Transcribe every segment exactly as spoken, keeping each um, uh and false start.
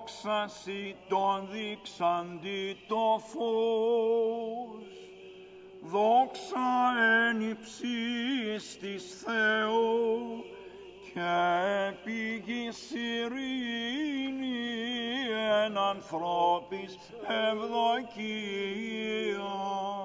δόξαση τον δείξαντι το φως. Δόξα εν υψής της Θεού και επί γης ειρήνη εν ανθρώπης ευδοκία.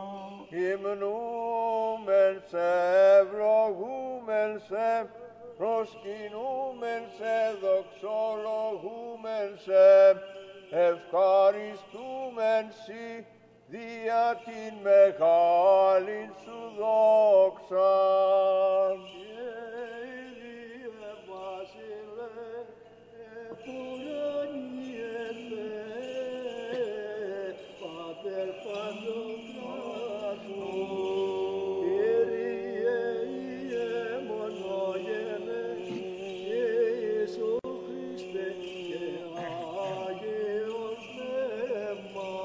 Υμνούμεν σε, ευλογούμεν σε, προσκυνούμεν σε, δοξολογούμεν σε, ευχαριστούμεν σοι δια την μεγάλην σου δόξαν. Κύριε Βασιλέ, επουρανιέται, Πάτερ Παντοκράτου. Κύριε Ιεμονόγενε, Ιησού Χριστέ και Άγιος Πνεύμα.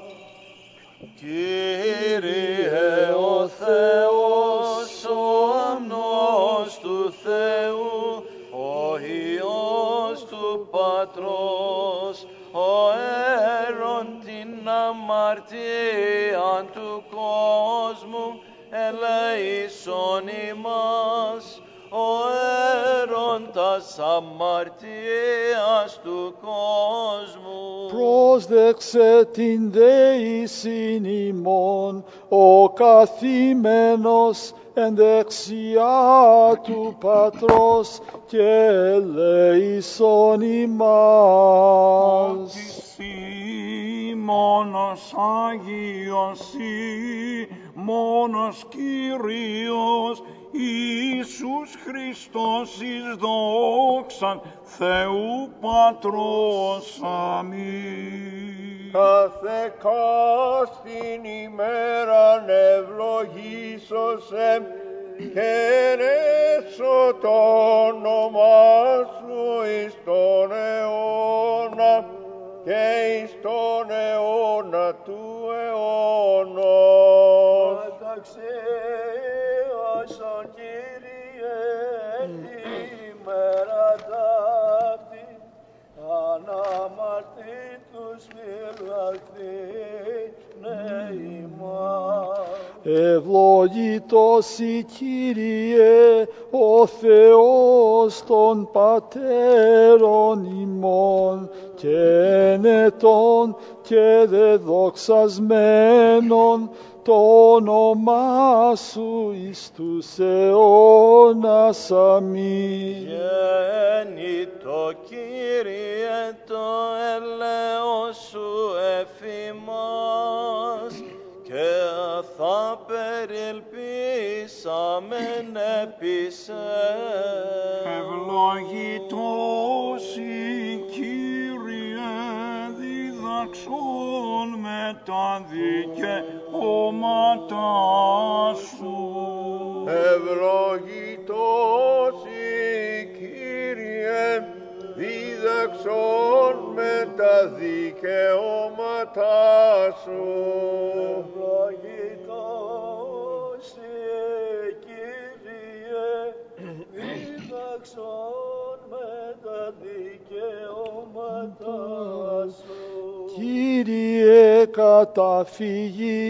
Κύριε ο Θεός, ο αμνός του Θεού, ο Υιός του Πατρός, ο αίρον την αμαρτίαν του κόσμου, ελεήσον ημάς, ο αίρον τας αμαρτίας του κόσμου. Πρόσδεξε την δεήσιν ημών, ο καθήμενος εν δεξιά του Πατρός και ελεήσον ημάς. Εσύ μόνος Άγιος ή μόνος Κύριος Ιησούς Χριστός εις δόξαν Θεού Πατρός. Αμήν. Κάθε κάστην ημέραν ευλογήσωσε και ενέσω το όνομά σου εις τον αιώνα και εις τον αιώνα του αιώνος. Καταξίωσον Κύριε ημέρα ταύτη, αναμαρτήτους φυλαχθήνε ημάς. Ευλογητός η Κύριε, ο Θεός των πατέρων ημών, και ενετών και δεδοξασμένων το όνομά σου εις τους αιώνας. Αμήν. Γέννητο Κύριε το έλεος σου εφημάς, και θα περιελπίσαμεν επί σε. Ευλογητός η Κύριε, διδαξών με τα δικαιώματά σου. Ευλογητός η Κύριε, δίδαξον με τα δικαιώματά σου. Ευλογητός η Κύριε, δίδαξον με τα δικαιώματά σου. Κύριε καταφύγη,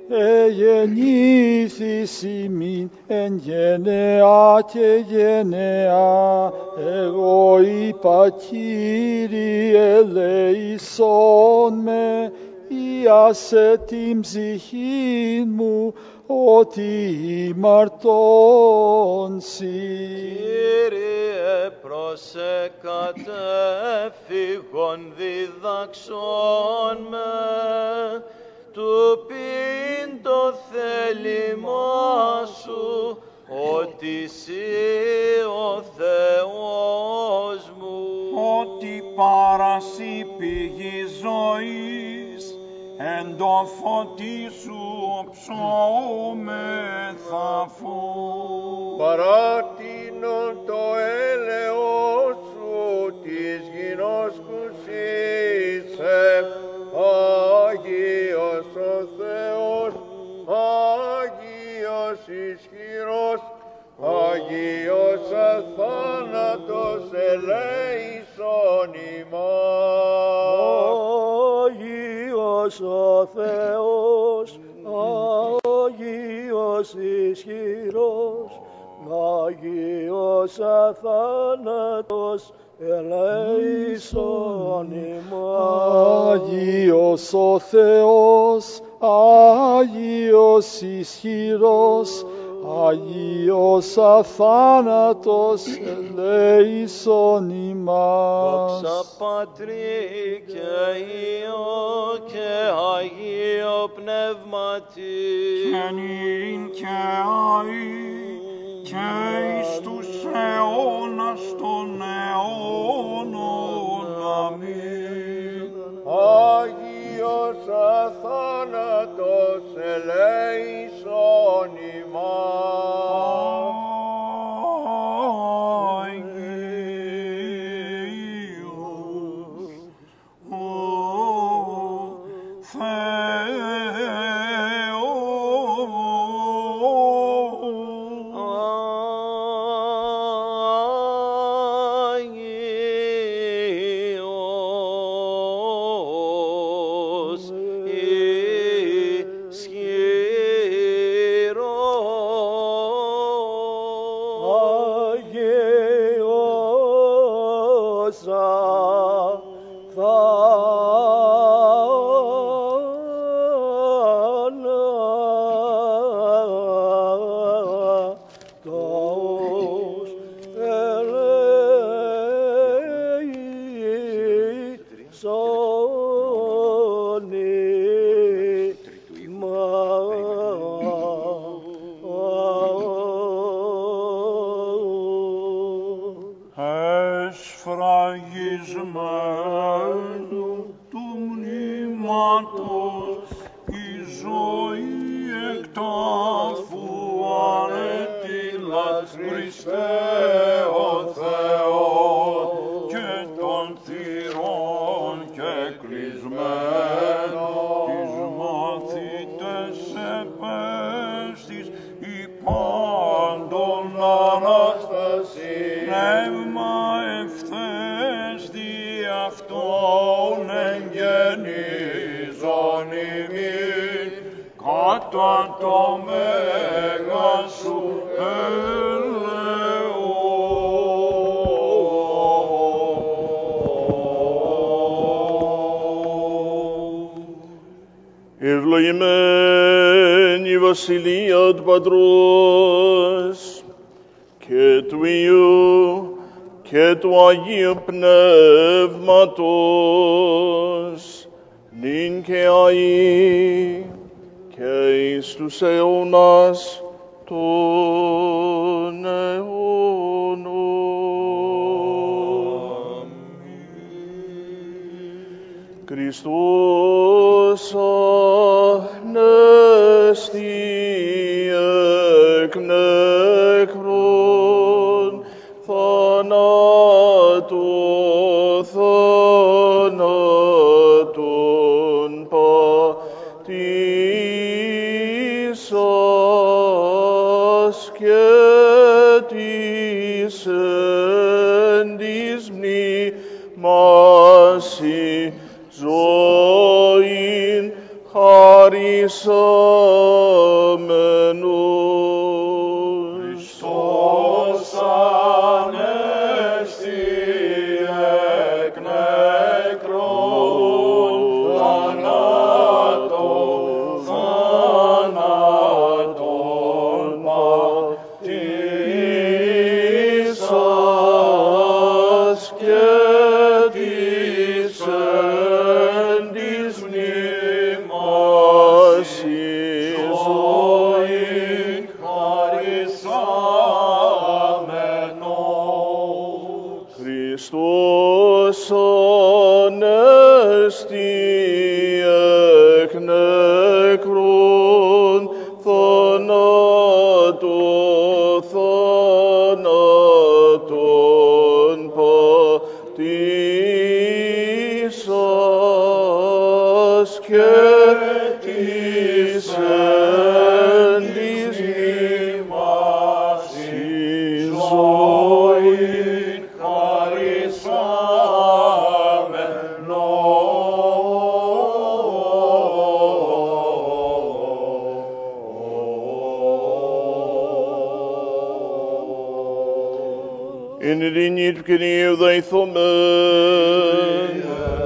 εγεννήθης ημίν εν γενεά και γενεά. Εγώ είπα, Κύριε, ελεήσον με, ιάσε την ψυχήν μου, ότι ημαρτώνσι. Κύριε προσε κατέφυγον διδαξών με, του πειν το θέλημά σου, ότι εσύ ο Θεός μου. Ότι παρασύ πηγή ζωής, εν το φωτί σου οψώμεθα φω. Παράτηνον το έλεος σου της γινώσκουσίσε, Άγιος ο Θεός, Άγιος ισχυρός, Άγιος αθάνατος ελέησον ημάς. Άγιος ο Θεός, Άγιος ισχυρός, Άγιος αθάνατος, ελέησον ημάς. Άγιος ο Θεός, Άγιος ισχυρός, Άγιος αθάνατος, ελέησον ημάς. Δόξα Πατρί και Υιό και Αγίο Πνεύματι. και νυν και αεί και εις τους αιώνας των αιώνων. Αμήν. Άγιος αθάνατος, ελέησον ημάς. Άγιος ο Άγιος ισχυρός. Άγιος αθάνατος, ελέησον ημάς. Εσφραγισμένου του μνήματος η ζωή εκ τάφου ανέτειλας Χριστέ ο Θεός και των θυρών και κλεισμένων τις μαθητές επέστης η πάντων Ανάσταση πνεύμα ευθέστη αυτόν εγγενίζον ημίν κατά το μέγα σου ελεόν. Ευλογημένη η Βασιλεία του Πατρός και του Υιού και του Αγίου Πνεύματος, νυν και αεί και εις τους αιώνας των αιώνων. Χριστός ανέστη εκ νεκρών, θανάτου θανάτων πατήσας και της εν της μνήμας ζωήν χαρισάμενος. Χριστός ανέστη εκ νεκρών, θανάτων θανάτων πατήσας και της εν της μνήμας ζωήν χαρισάμενος. Χριστός ανέστη εκ νεκρών, θανάτου θανάτων πατήσας και της εν της μνήμας ζωήν χαρισάμενος. In ειρήνη του Κυρίου δεηθόμεν.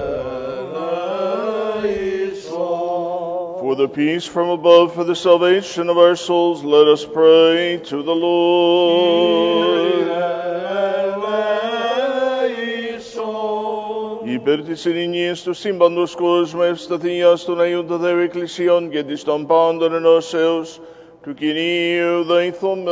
For the peace from above, for the salvation of our souls, let us pray to the Lord. Υπέρ της ειρηνίας του σύμπαντος κόσμου, ευσταθίας των Αγίων των Θεού Εκκλησιών και της των πάντων ενώσεως του Κυρίου δεηθόμεν.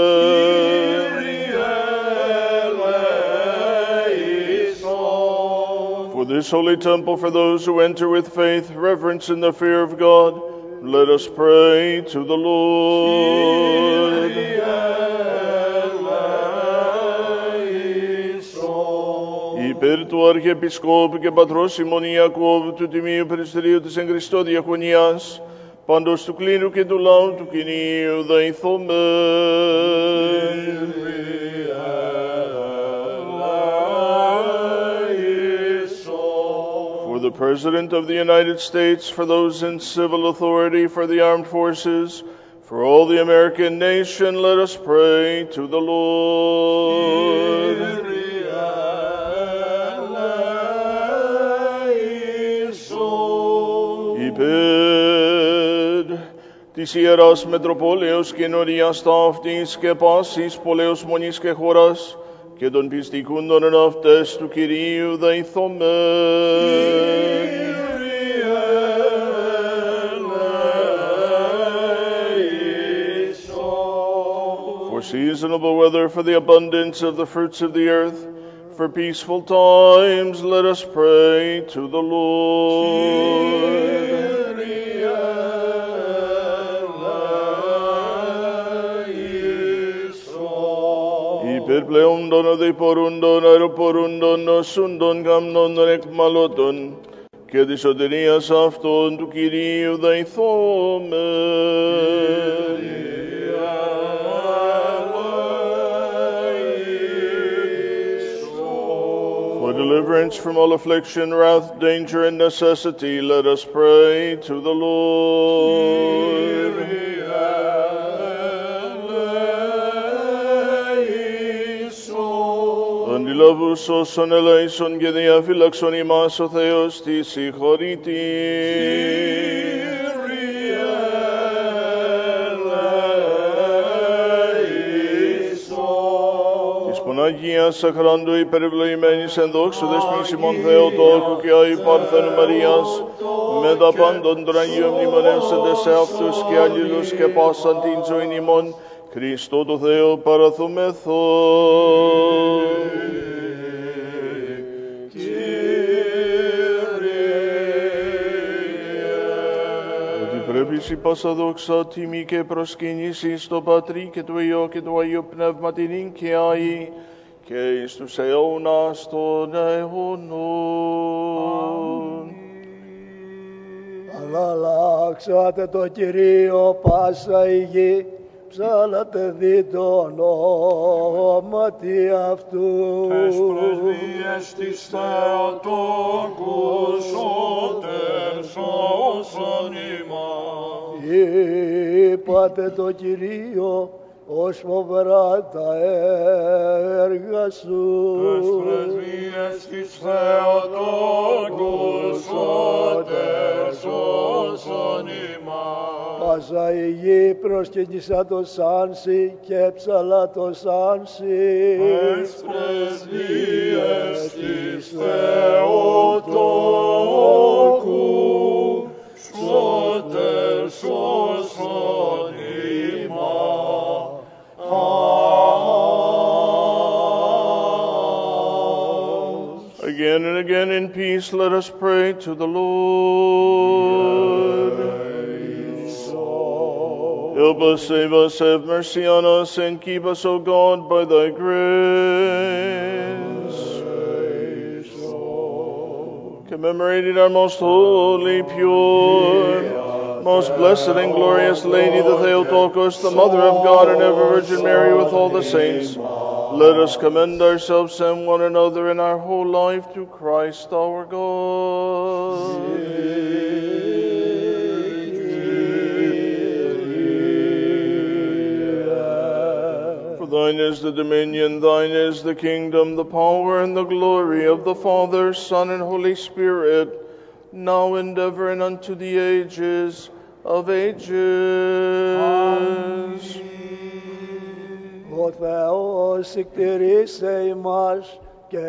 For this holy temple, for those who enter with faith, reverence, and the fear of God, let us pray to the Lord. Υπέρ του Αρχιεπισκόπου και Πατρός ημών Ιακώβ, του Τιμίου Περιστερίου της εν Χριστώ Διακονίας, πάντως του κλήρου και του λαού του Κυρίου δεηθόμεν. For the President of the United States, for those in civil authority, for the armed forces, for all the American nation, let us pray to the Lord. Υπέρ της Ιεράς Μετροπόλεως κοινωνίας ταύτης και πάσης πολέως μονής και χώρας και των πιστικούντων εν αυτές του Κυρίου δεηθόμεν. For seasonable weather, for the abundance of the fruits of the earth, for peaceful times, let us pray to the Lord. Υπερπλεόντων οδηπορούντων, αεροπορούντων, νοσούντων, γαμνών, εκμαλώτων και της σωτηρίας αυτών του Κυρίου δεηθόμεν. For deliverance from all affliction, wrath, danger, and necessity, let us pray to the Lord. Αντιλαβούς όσων ελέησον και διαφύλαξον ημάς ο Θεός της συγχωρήτη. Της Παναγίας Σαχράντου υπερευλογημένης εν δόξου δεσμής ημών Θεοτόκου και Αγίου Παρθένου Μαρίας, με τα πάντων των Αγίων μνημονεύσαντες σε αυτούς και αλλήλους και πάσαν την ζωήν ημών, Χριστό το Θεό παραθούμεθο. Ότι πρέπει η πάσα δόξα, τιμή και προσκύνηση στο Πατρί και του Υιό και του Αγίου Πνεύματι νυν και αεί και εις τους αιώνας των αιώνων. Αλλάξατε το Κυρίο πάσα η γη, ψάλατε δι το ονόματι αυτού. Τες πρεσβείες της Θεοτόκου σώτερ σώσον ημάς. Είπατε το Κυρίο, ως φοβερά τα έργα σου. Τες πρεσβείες της Θεοτόκου σώτερ σώσον ημάς. Πάσα η γη προσκύνησα το σάνσι και ψαλά το σάνσι. Τες πρεσβείες της Θεοτόκου σώτερ σώσον ημάς. Again and again in peace let us pray to the Lord. Help us, save us, have mercy on us, and keep us, O God, by thy grace. Commemorating our most holy, pure, most blessed and glorious Lady, the Theotokos, the Mother of God and ever Virgin Mary, with all the saints, let us commend ourselves and one another in our whole life to Christ our God. For thine is the dominion, thine is the kingdom, the power and the glory of the Father, Son, and Holy Spirit, now and ever and unto the ages of ages. Ο Θεός εκτηρήσε ημάς και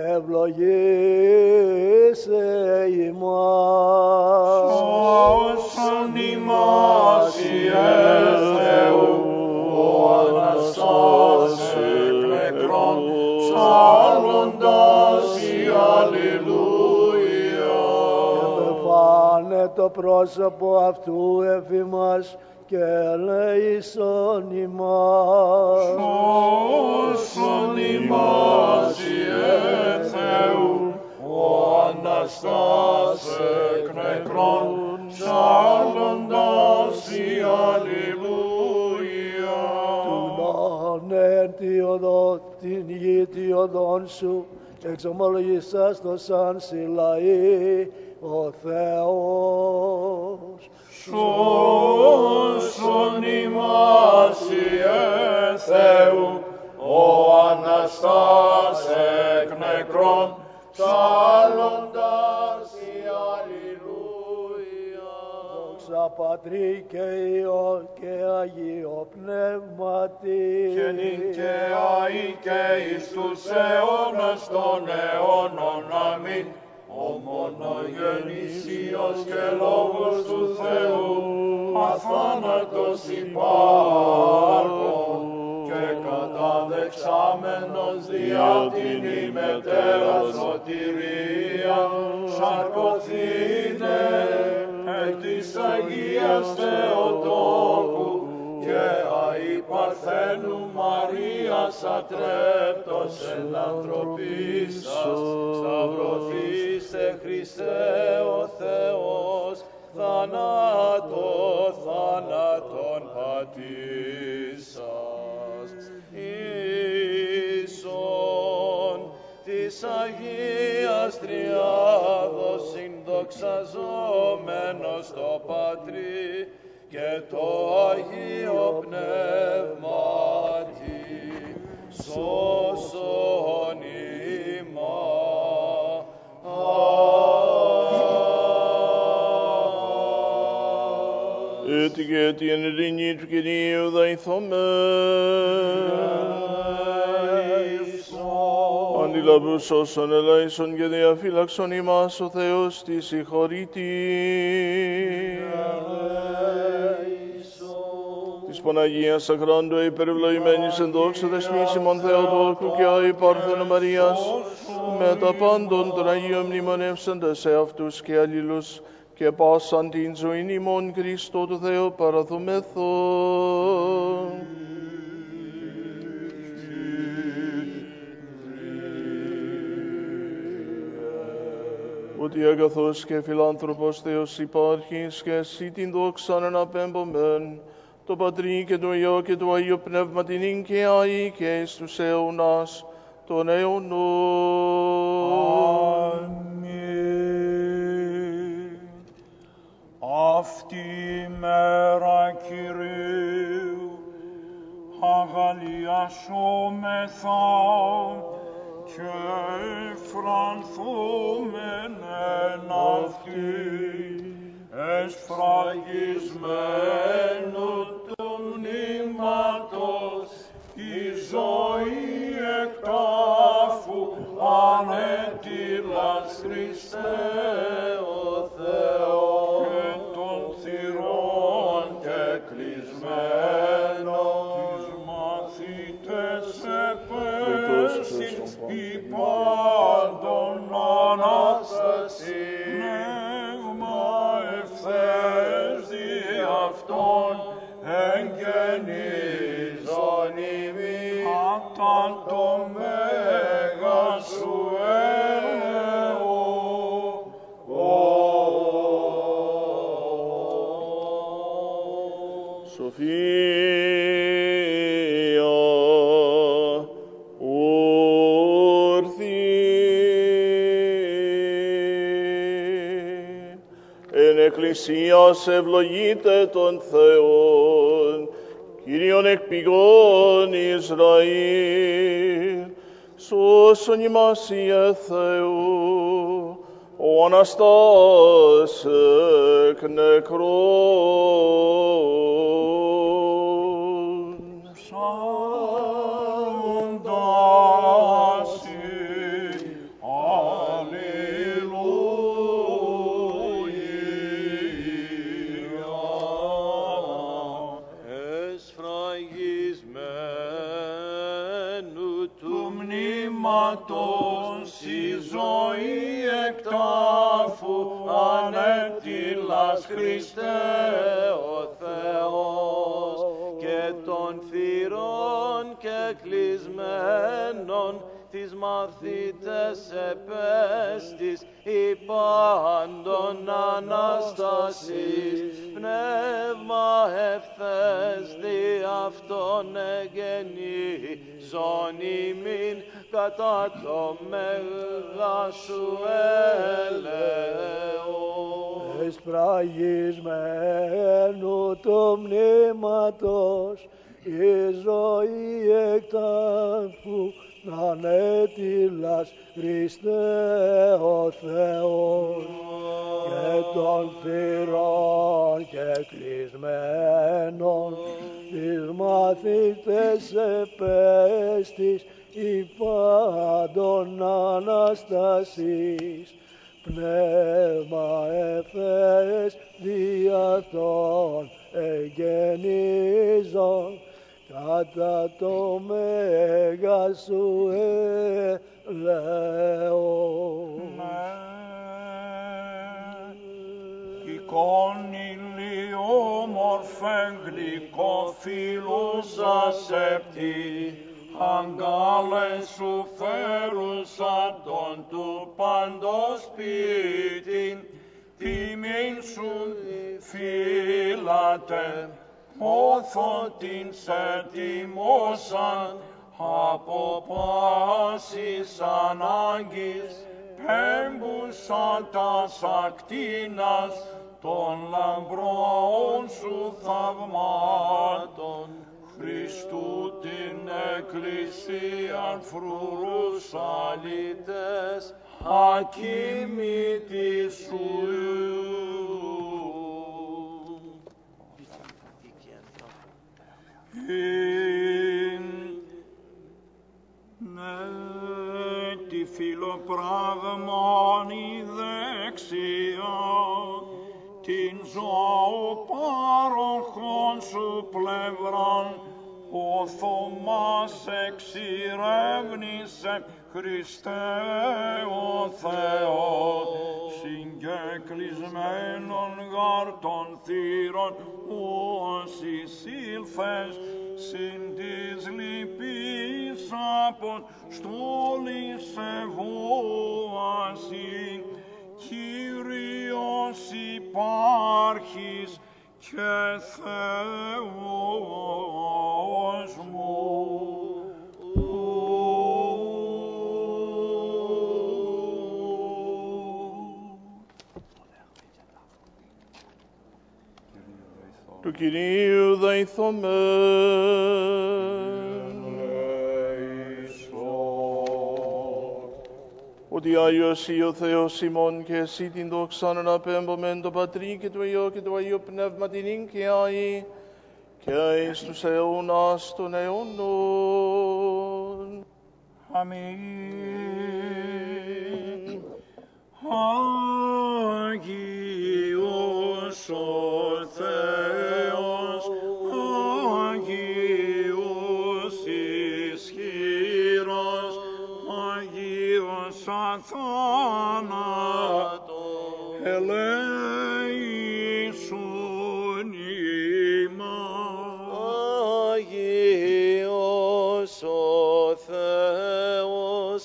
ευλογήσε ημάς. Σώσον ημάς, Ιε Θεού, ο Αναστάς εκ νεκρών, ψάλλοντας η Αλληλούια. Επεφάνε το πρόσωπο αυτού εφ' ημάς και ελέησον ημάς. Σώσον ημάς, Ιε Θεού, ο Αναστάς εκ νεκρών, ψάλλοντας η Αλληλούια. Τουνόν εν τη οδό, την γη τη οδόν σου, εξομολογήσας το σαν συλλαή, ο Θεός. Σώσον ημάς, Ιε Θεού, ο Αναστάς εκ νεκρών, ψάλλοντας η Αλληλούια. Δόξα Πατρί και Υιό και Αγίο Πνεύματι. Και νυν και αεί και εις τους αιώνας των αιώνων. Αμήν. Ο μονογενής Υιός και Λόγος του Θεού, αθάνατος υπάρχων και καταδεξάμενος διά την ημετέρα σωτηρία, σαρκωθήνε εκ της Αγίας Θεοτόκου και αεί Παρθένου Μαρίας ατρέπτος εν ανθρωπίσας, σταυρωθήστε Χριστέ ο Θεός, θανάτω θάνατον πατήσας. Ίσον της Αγίας Τριάδος συνδοξαζόμενος το Πατρί και το Αγίο Πνεύματι, σώσον ημάς. Έτσι και έτσι εν ειρήνη του Κυρίου δεηθόμεν. Αντιλαβούς όσων ελέησον και διαφύλαξον ημάς ο Θεός της συγχωρήτη. Της Παναγίας Ακράντου υπερευλογημένης εν δόξα δεσμής ημών Θεοτόκου και αη Παρθένου Μαρίας, με τα πάντων των Αγίων μνημονεύσαντες εαυτούς και αλλήλους, και πάσαν την ζωήν ημών Χριστό του Θεού παραδομέθο. Ότι αγαθός και φιλάνθρωπος Θεός υπάρχεις και εσύ την δόξαν αναπέμπομεν, το Πατρί και το Υιό και το Αγίο Πνεύμα την ίν και αεί και εις τους αιώνας των αιώνων. Αμήν. Αυτή η μέρα Κυρίου αγαλιασόμεθα και εφρανθούμεν εν αυτή, εσφραγισμένου του μνήματος η ζωή εκ τάφου ανέτειλας Χριστέ ο Θεός και των θυρών και κλεισμένων τις μαθήτες επέσης η πάντων Ανάσταση πνεύμα ευθές δι' αυτόν εγγενίζον ημί κατά το μέγα σου έλεο. Σοφία όρθη εν εκκλησίας ευλογείτε τον Θεόν Κύριον εκπηγών Ισραήλ, σώσον ημάς Ιε Θεού, ο Αναστάς εκ νεκρών. Ψάλλοντας Αλληλούια. Εσφραγισμένου του Μνήματος η ζωή εκ τάφου ανέτειλας Χριστέ ο Θεός και των θυρών και κλεισμένων τις μαθήτες επέστης υπάντων Αναστασής πνεύμα ευθές δι' αυτόν εγεννήσον ημίν κατά το μέγα σου έλεος. Εσπραγισμένου του μνήματος η ζωή εκ τάφου ανέτειλας Χριστέ ο Θεός και των θυρών και κλεισμένων τις μαθήτες επέστης υπάντων Αναστασής πνεύμα εφές δι' αυτόν εγεννήσον κατά το μέγα σου έλεος. Εικόν ηλιόμορφε γλυκό φιλούσα σεπτή, αγκάλες σου φέρουσα τον του παντός σπίτιν, τιμήν σου φύλατε, όθον την σε τιμώσαν, από πάσης ανάγκης, πέμπουσαν τας ακτίνας, των λαμπρών σου θαυμάτων, Χριστού την εκκλησίαν φρουρούς αλήτες, ακίμητη σου. Ναι, τη φιλοπράγμαν η δεξιά, την ζωοπάροχον σου πλευράν, ο Θωμάς εξηρεύνησε Χριστέ ο Θεός, συγκεκλεισμένων γάρ των θύρων, όσοι σύλθες, συν της λυπής απον στόλης ευώαση, Κύριος υπάρχεις και Θεός μου. Του Κυρίου δεηθόμεν. Ότι Άγιος ή ο Θεός ημών και εσύ την δόξαν αναπέμπομεν το Πατρί και το Υιό και το Αγίο Πνεύμα την ίν και αεί και εις τους αιώνας των αιώνων. Αμήν. Άγιος ο Θεός, Άγιος ισχυρός, Άγιος αθάνατος, ελέησον ημάς. Άγιος ο Θεός,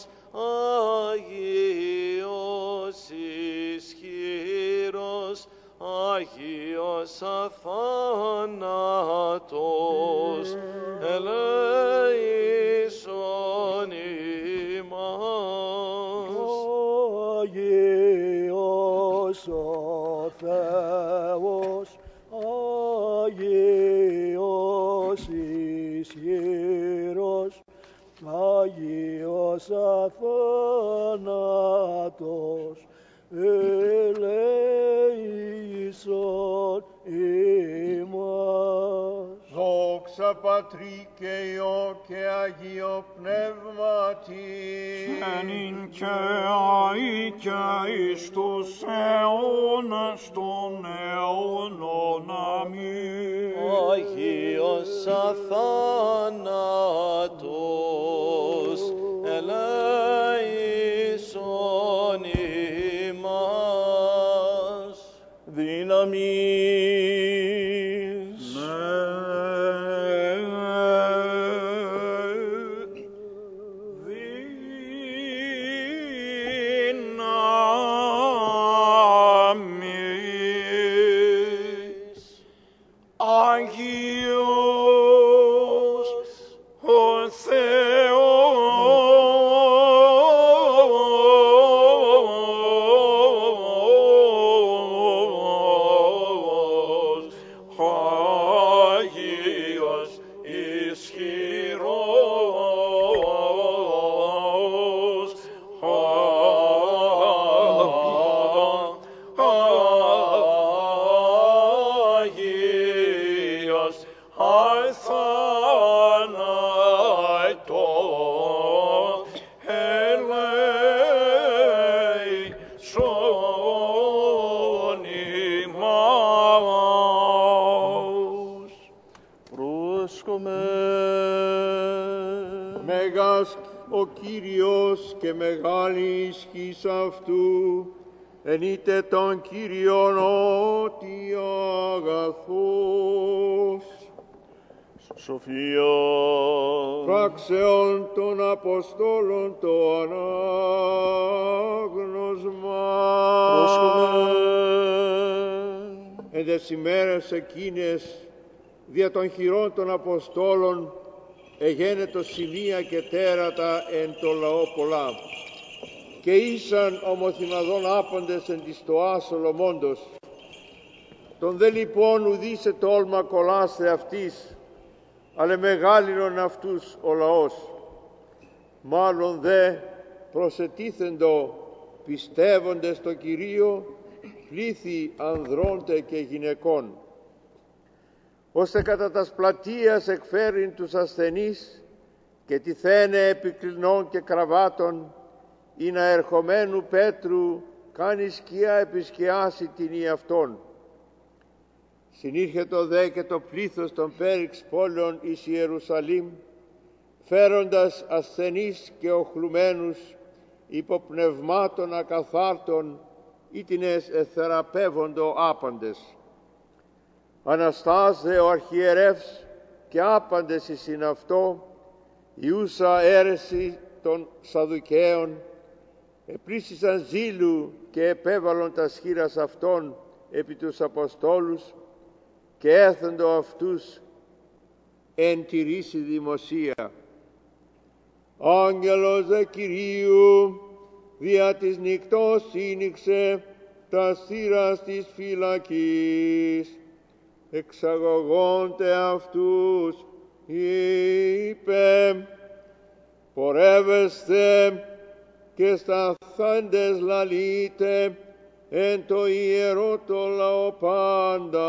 Άγιος ισχυρός, Άγιος αθάνατος, ελέησον ημάς. Άγιος ο Θεός, Άγιος Άγιος αθάνατος, ελέησον ημάς. Δόξα Πατρί και Υιό και Αγίο Πνεύματι. Ενήν και αεί και εις τους αιώνας των αιώνων. Αμήν. Άγιος αθάνατος, ελέησον ημάς. Δύναμις. Μέγας ο Κύριος και μεγάλη ισχύς αυτού, ενείτε τον Κύριον ότι αγαθός. Σοφία. Πράξεων των Αποστόλων το ανάγνωσμα. Πρόσκομεν. Εν τες ημέρες εκείνες, δια των χειρών των Αποστόλων, εγένετο σημεία και τέρατα εν το λαό πολλά. Και ήσαν ομοθυμαδών άποντες εν της στοάς Σολομώντος. Τον δε λοιπόν ουδήσε τόλμα κολλάστε αυτής, αλλά μεγάλυνον αυτούς ο λαός. Μάλλον δε προσετίθεντο πιστεύοντες το Κυρίο πλήθη ανδρώντε και γυναικών, ώστε κατά τας πλατείας εκφέρειν τους ασθενείς και τυθένε επικλινών και κραβάτων, ή να ερχομένου Πέτρου κάνει σκιά επισκιάσει την αυτόν. Συνήρχετο δε και το πλήθος των πέριξ πόλεων εις Ιερουσαλήμ, φέροντας ασθενείς και οχλουμένους υποπνευμάτων ακαθάρτων, ήτινες εθεραπεύοντο άπαντες. Αναστάς δε ο αρχιερεύς και άπαντες εις ειν αυτό, ιούσα αίρεση των Σαδουκαίων, επλήσισαν ζήλου και επέβαλον τα σχήρας αυτών επί τους Αποστόλους και έθεντο αυτούς εν τηρήσει δημοσία. Άγγελος δε Κυρίου δια της νυκτός σύνηξε τα θύρας της φυλακής, εξαγωγόνται αυτούς είπε, πορεύεστε και σταθέντες λαλείτε εν το ιερό το λαό πάντα.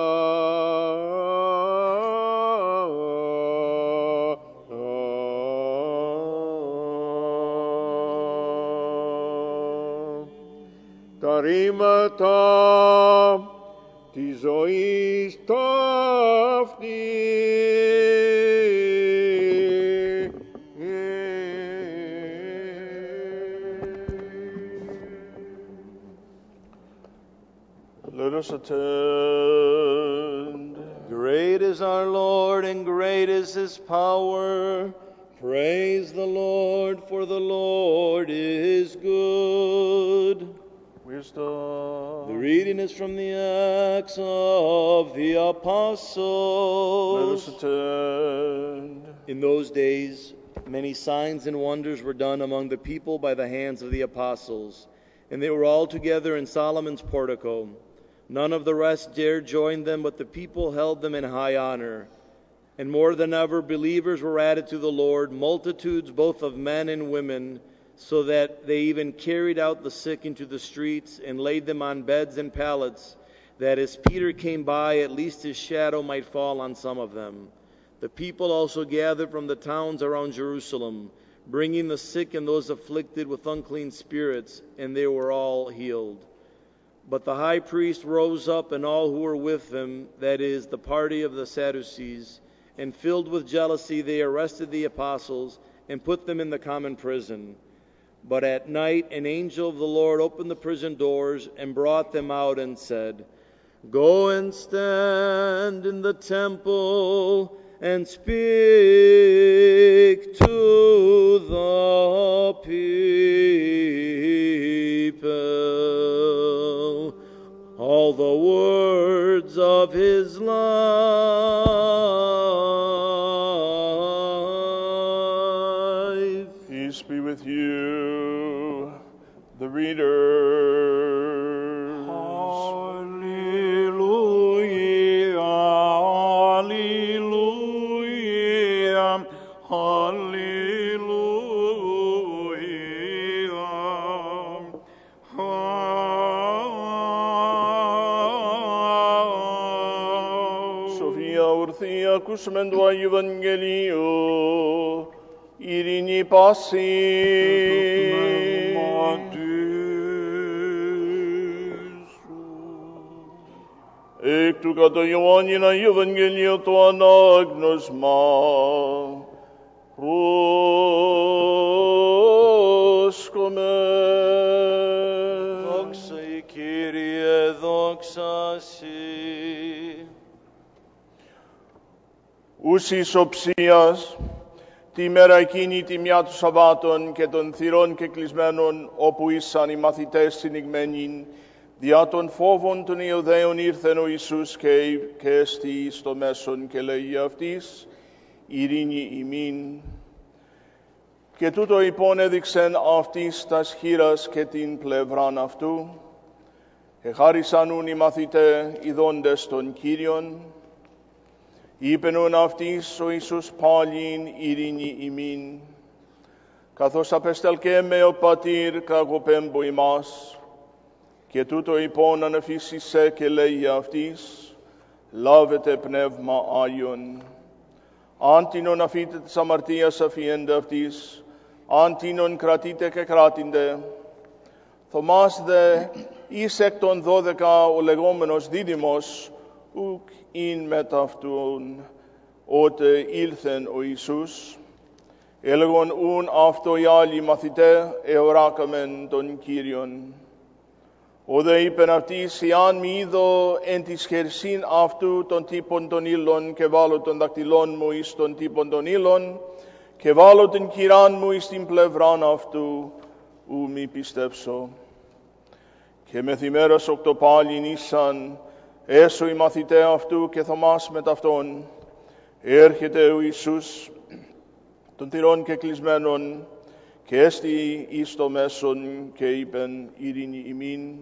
Τα ρήματα της ζωής ταύτη. Let us attend. Great is our Lord, and great is his power. Praise the Lord, for the Lord is good. Wisdom. The reading is from the Acts of the Let Apostles. us attend. In those days, many signs and wonders were done among the people by the hands of the apostles, and they were all together in Solomon's portico. None of the rest dared join them, but the people held them in high honor. And more than ever, believers were added to the Lord, multitudes both of men and women, so that they even carried out the sick into the streets and laid them on beds and pallets, that as Peter came by, at least his shadow might fall on some of them. The people also gathered from the towns around Jerusalem, bringing the sick and those afflicted with unclean spirits, and they were all healed. But the high priest rose up, and all who were with him, that is, the party of the Sadducees, and filled with jealousy, they arrested the apostles and put them in the common prison. But at night an angel of the Lord opened the prison doors and brought them out and said, "Go and stand in the temple and speak to the people all the words of his life." Peace be with you. The readers. Hallelujah, hallelujah, hallelujah. Sofia urthia kusmendo Evangelio. Irini passi. Εκ του κατά Ιωάννηνα Ευαγγελίο το ανάγνωσμα. Πρόσκομε. Δόξα η Κύριε, δόξα σοι. Ούσης οψίας, τη μέρα εκείνη τη μια του Σαββάτων και των θυρών και κλεισμένων, όπου ήσαν οι μαθητές συνηγμένοι, διά των φόβων των Ιουδαίων ήρθεν ο Ιησούς και, και έστη στο μέσον και λέγει αυτής, ειρήνη ημίν. Και τούτο υπόν έδειξεν αυτής τας χείρας και την πλευράν αυτού. Εχάρισαν ούν οι μαθητέ ειδώντες των Κύριων. Είπεν ούν αυτής ο Ιησούς πάλιν ειρήνη ημίν. Καθώς απεστελκέ με ο πατήρ καγωπέμπω ημάς. Και τούτο υπόν ανεφύσισε και λέγει αυτής, λάβετε πνεύμα Άγιον. Αντίνον αφείτε της αμαρτίας αφιέντε αυτής, αντίνον κρατείτε και κράτηντε. Θωμάς δε, εις εκ των δώδεκα ο λεγόμενος δίδυμος, ουκ ειν μετ' αυτούν, ότε ήλθεν ο Ιησούς. Έλεγον ούν αυτό οι άλλοι μαθητέ, εωράκαμεν τον Κύριον. Ο δε είπεν αυτής, εάν μη είδω εν της χερσίν αυτού των τύπων των ύλων και βάλω των δακτυλών μου εις των τύπων των ύλων και βάλω την κυράν μου εις την πλευράν αυτού, ου μη πιστέψω. Και μεθημέρας οκτωπάλιν ήσαν έσω οι μαθητέ αυτού και Θωμάς μετ' αυτόν. Έρχεται ο Ιησούς των θυρών και κλεισμένων και έστη εις το μέσον και είπεν ειρήνη ημίν.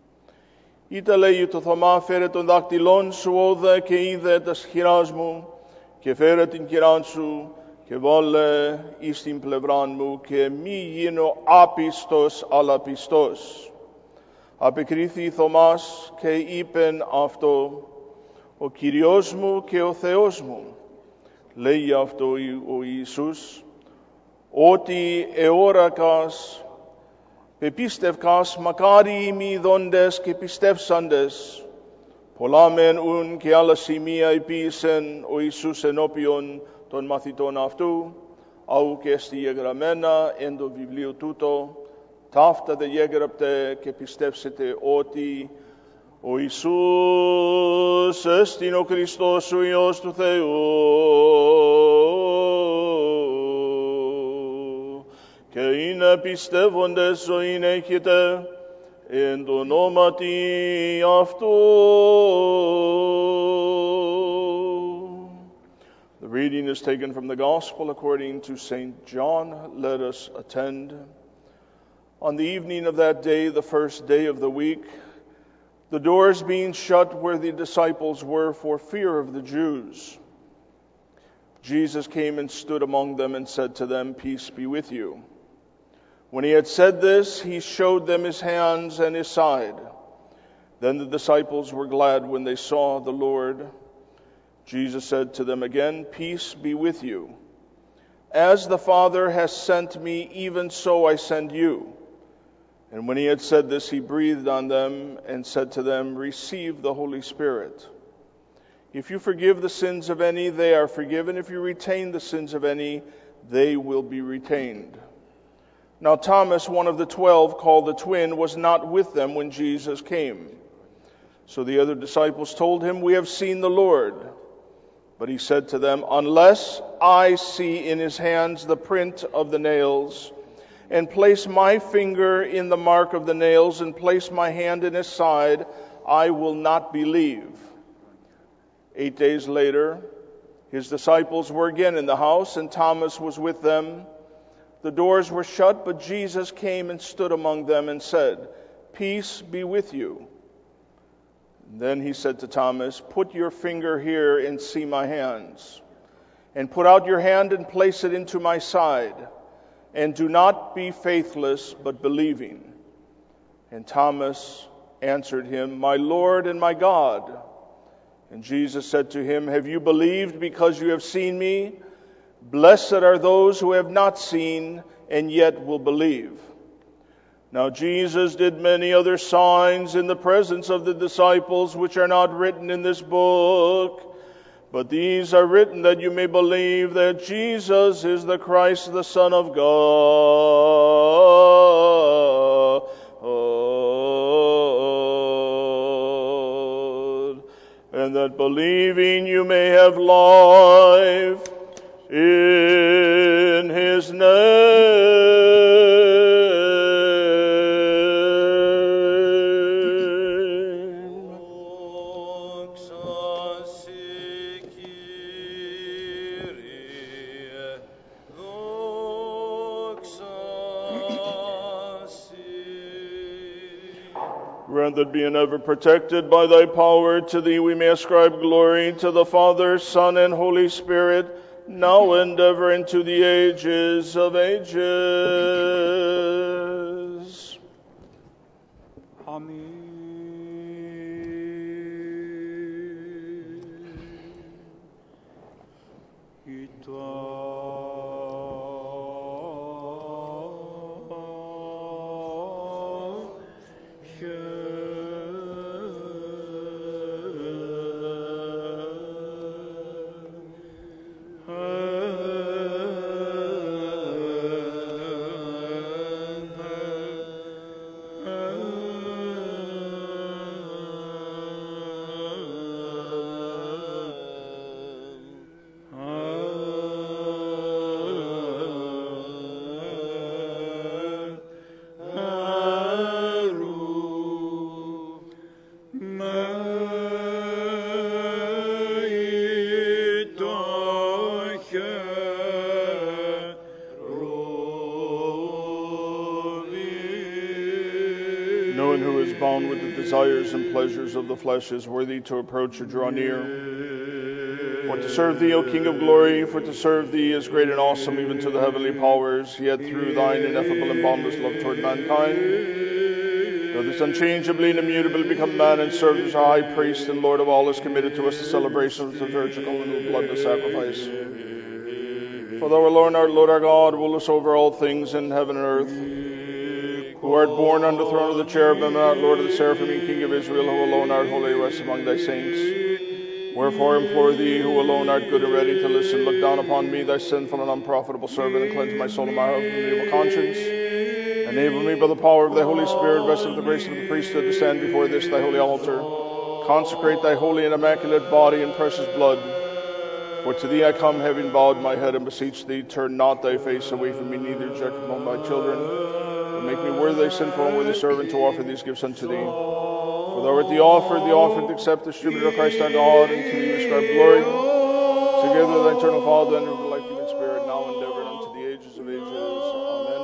Ήτε λέει το Θωμά, φέρε τον δάκτυλόν σου όδε και είδε τας χειράς μου και φέρε την κυράν σου και βάλε εις την πλευράν μου και μη γίνω άπιστος αλλά πιστός. Απεκρίθη Θωμάς και είπεν αυτό, ο Κυριός μου και ο Θεός μου. Λέει αυτό ο Ιησούς, ότι εώρακας, πεπίστευκας, μακάρι οι μη ειδώντες και πιστεύσαντες. Πολλά μεν ούν και άλλα σημεία επίησεν ο Ιησούς ενώπιον των μαθητών αυτού, αου και στη εγγραμμένα εν το βιβλίο τούτο, ταύτα δε γέγραπτε και πιστεύσετε ότι ο Ιησούς εστιν ο Χριστός ο Υιός του Θεού και είναι πιστεύοντες ζωήν έχετε εν το ονόματι αυτού. The reading is taken from the Gospel according to Saint John. Let us attend. On the evening of that day, the first day of the week, the doors being shut where the disciples were for fear of the Jews, Jesus came and stood among them and said to them, "Peace be with you." When he had said this, he showed them his hands and his side. Then the disciples were glad when they saw the Lord. Jesus said to them again, "Peace be with you. As the Father has sent me, even so I send you." And when he had said this, he breathed on them and said to them, "Receive the Holy Spirit. If you forgive the sins of any, they are forgiven. If you retain the sins of any, they will be retained." Now Thomas, one of the twelve, called the twin, was not with them when Jesus came. So the other disciples told him, "We have seen the Lord." But he said to them, "Unless I see in his hands the print of the nails, and place my finger in the mark of the nails, and place my hand in his side, I will not believe." Eight days later, his disciples were again in the house, and Thomas was with them. The doors were shut, but Jesus came and stood among them and said, "Peace be with you." Then he said to Thomas, "Put your finger here and see my hands, and put out your hand and place it into my side, and do not be faithless, but believing." And Thomas answered him, "My Lord and my God." And Jesus said to him, "Have you believed because you have seen me? Blessed are those who have not seen and yet will believe." Now Jesus did many other signs in the presence of the disciples, which are not written in this book. But these are written that you may believe that Jesus is the Christ, the Son of God, and that believing you may have life in his name. Grant that being ever protected by thy power, to thee we may ascribe glory, to the Father, Son, and Holy Spirit, now and ever into the ages of ages. Amen. Desires and pleasures of the flesh is worthy to approach or draw near. For to serve thee, O King of glory, for to serve thee is great and awesome even to the heavenly powers, yet through thine ineffable and boundless love toward mankind, thou didst unchangeably and immutably become man and served as our high priest and Lord of all, is committed to us the celebration of the liturgical and bloodless sacrifice. For thou alone art Lord our God, rulest over all things in heaven and earth, who art born on the throne of the cherubim, and art Lord of the seraphim, and King of Israel, who alone art holy, rest among thy saints. Wherefore implore thee, who alone art good and ready to listen, look down upon me, thy sinful and unprofitable servant, and cleanse my soul and my heart from evil conscience. Enable me by the power of thy Holy Spirit, rest of the grace of the priesthood, to stand before this thy holy altar. Consecrate thy holy and immaculate body and precious blood. For to thee I come, having bowed my head, and beseech thee, turn not thy face away from me, neither reject among thy children. Make me worthy, thy sinful and worthy servant, to offer these gifts unto thee. For thou art the offer, the offering to accept the distributor of Christ our God, and to thee we ascribe glory, together with thy eternal Father, and with the life-giving Spirit, now and ever, and unto the ages of ages. Amen.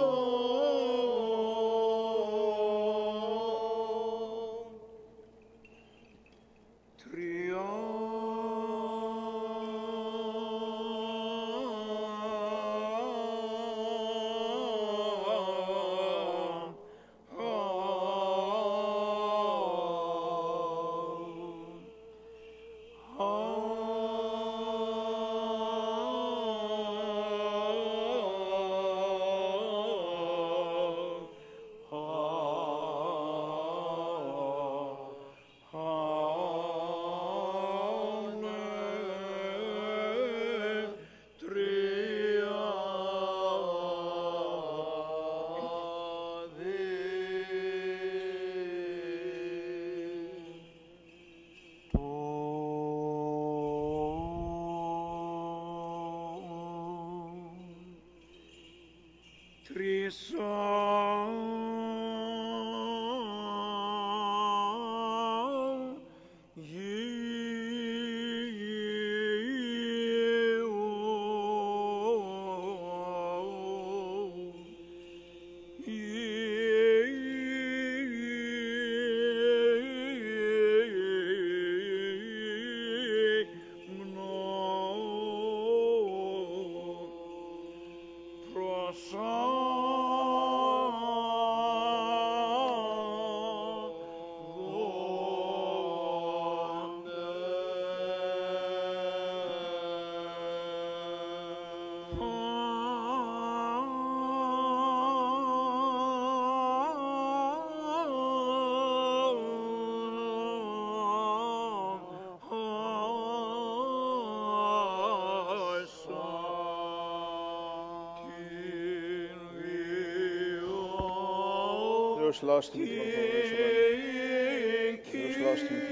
Θεός λάστη μου την Θεός λάστη μου την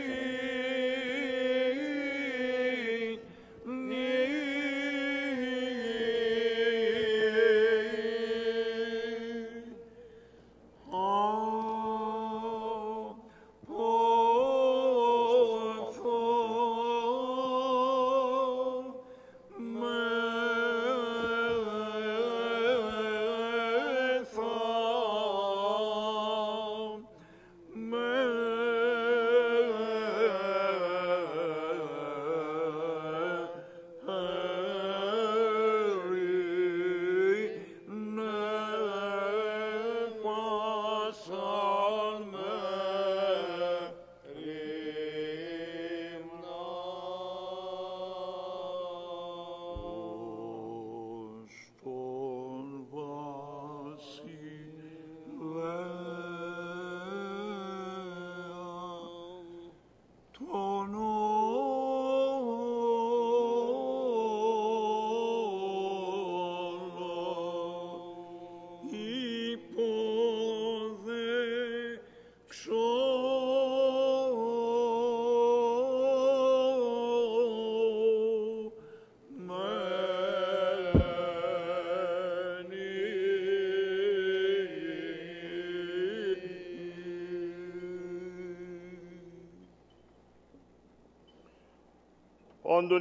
Όντων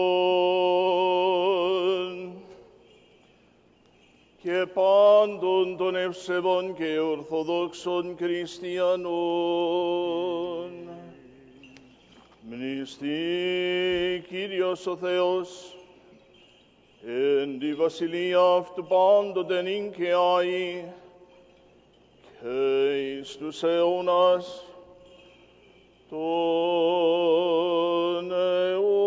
ημών και πάντων των ευσεβών και ορθοδόξων χριστιανών. Μνηστεί Κύριος ο Θεός, εν τη βασιλεία αυτού πάντοτε νυν και αεί, και εις τους αιώνας των αιώνων.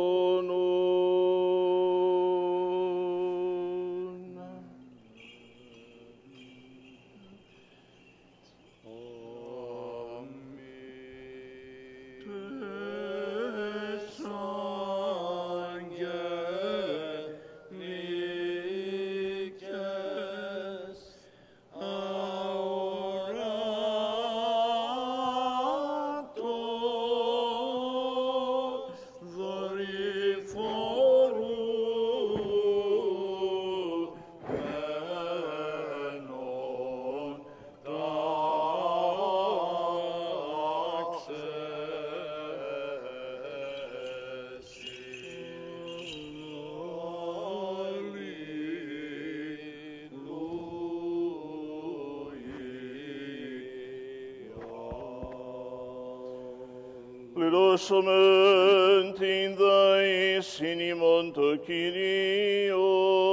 Πληρώσομεν την δαΐσιν ημών το Κυρίο.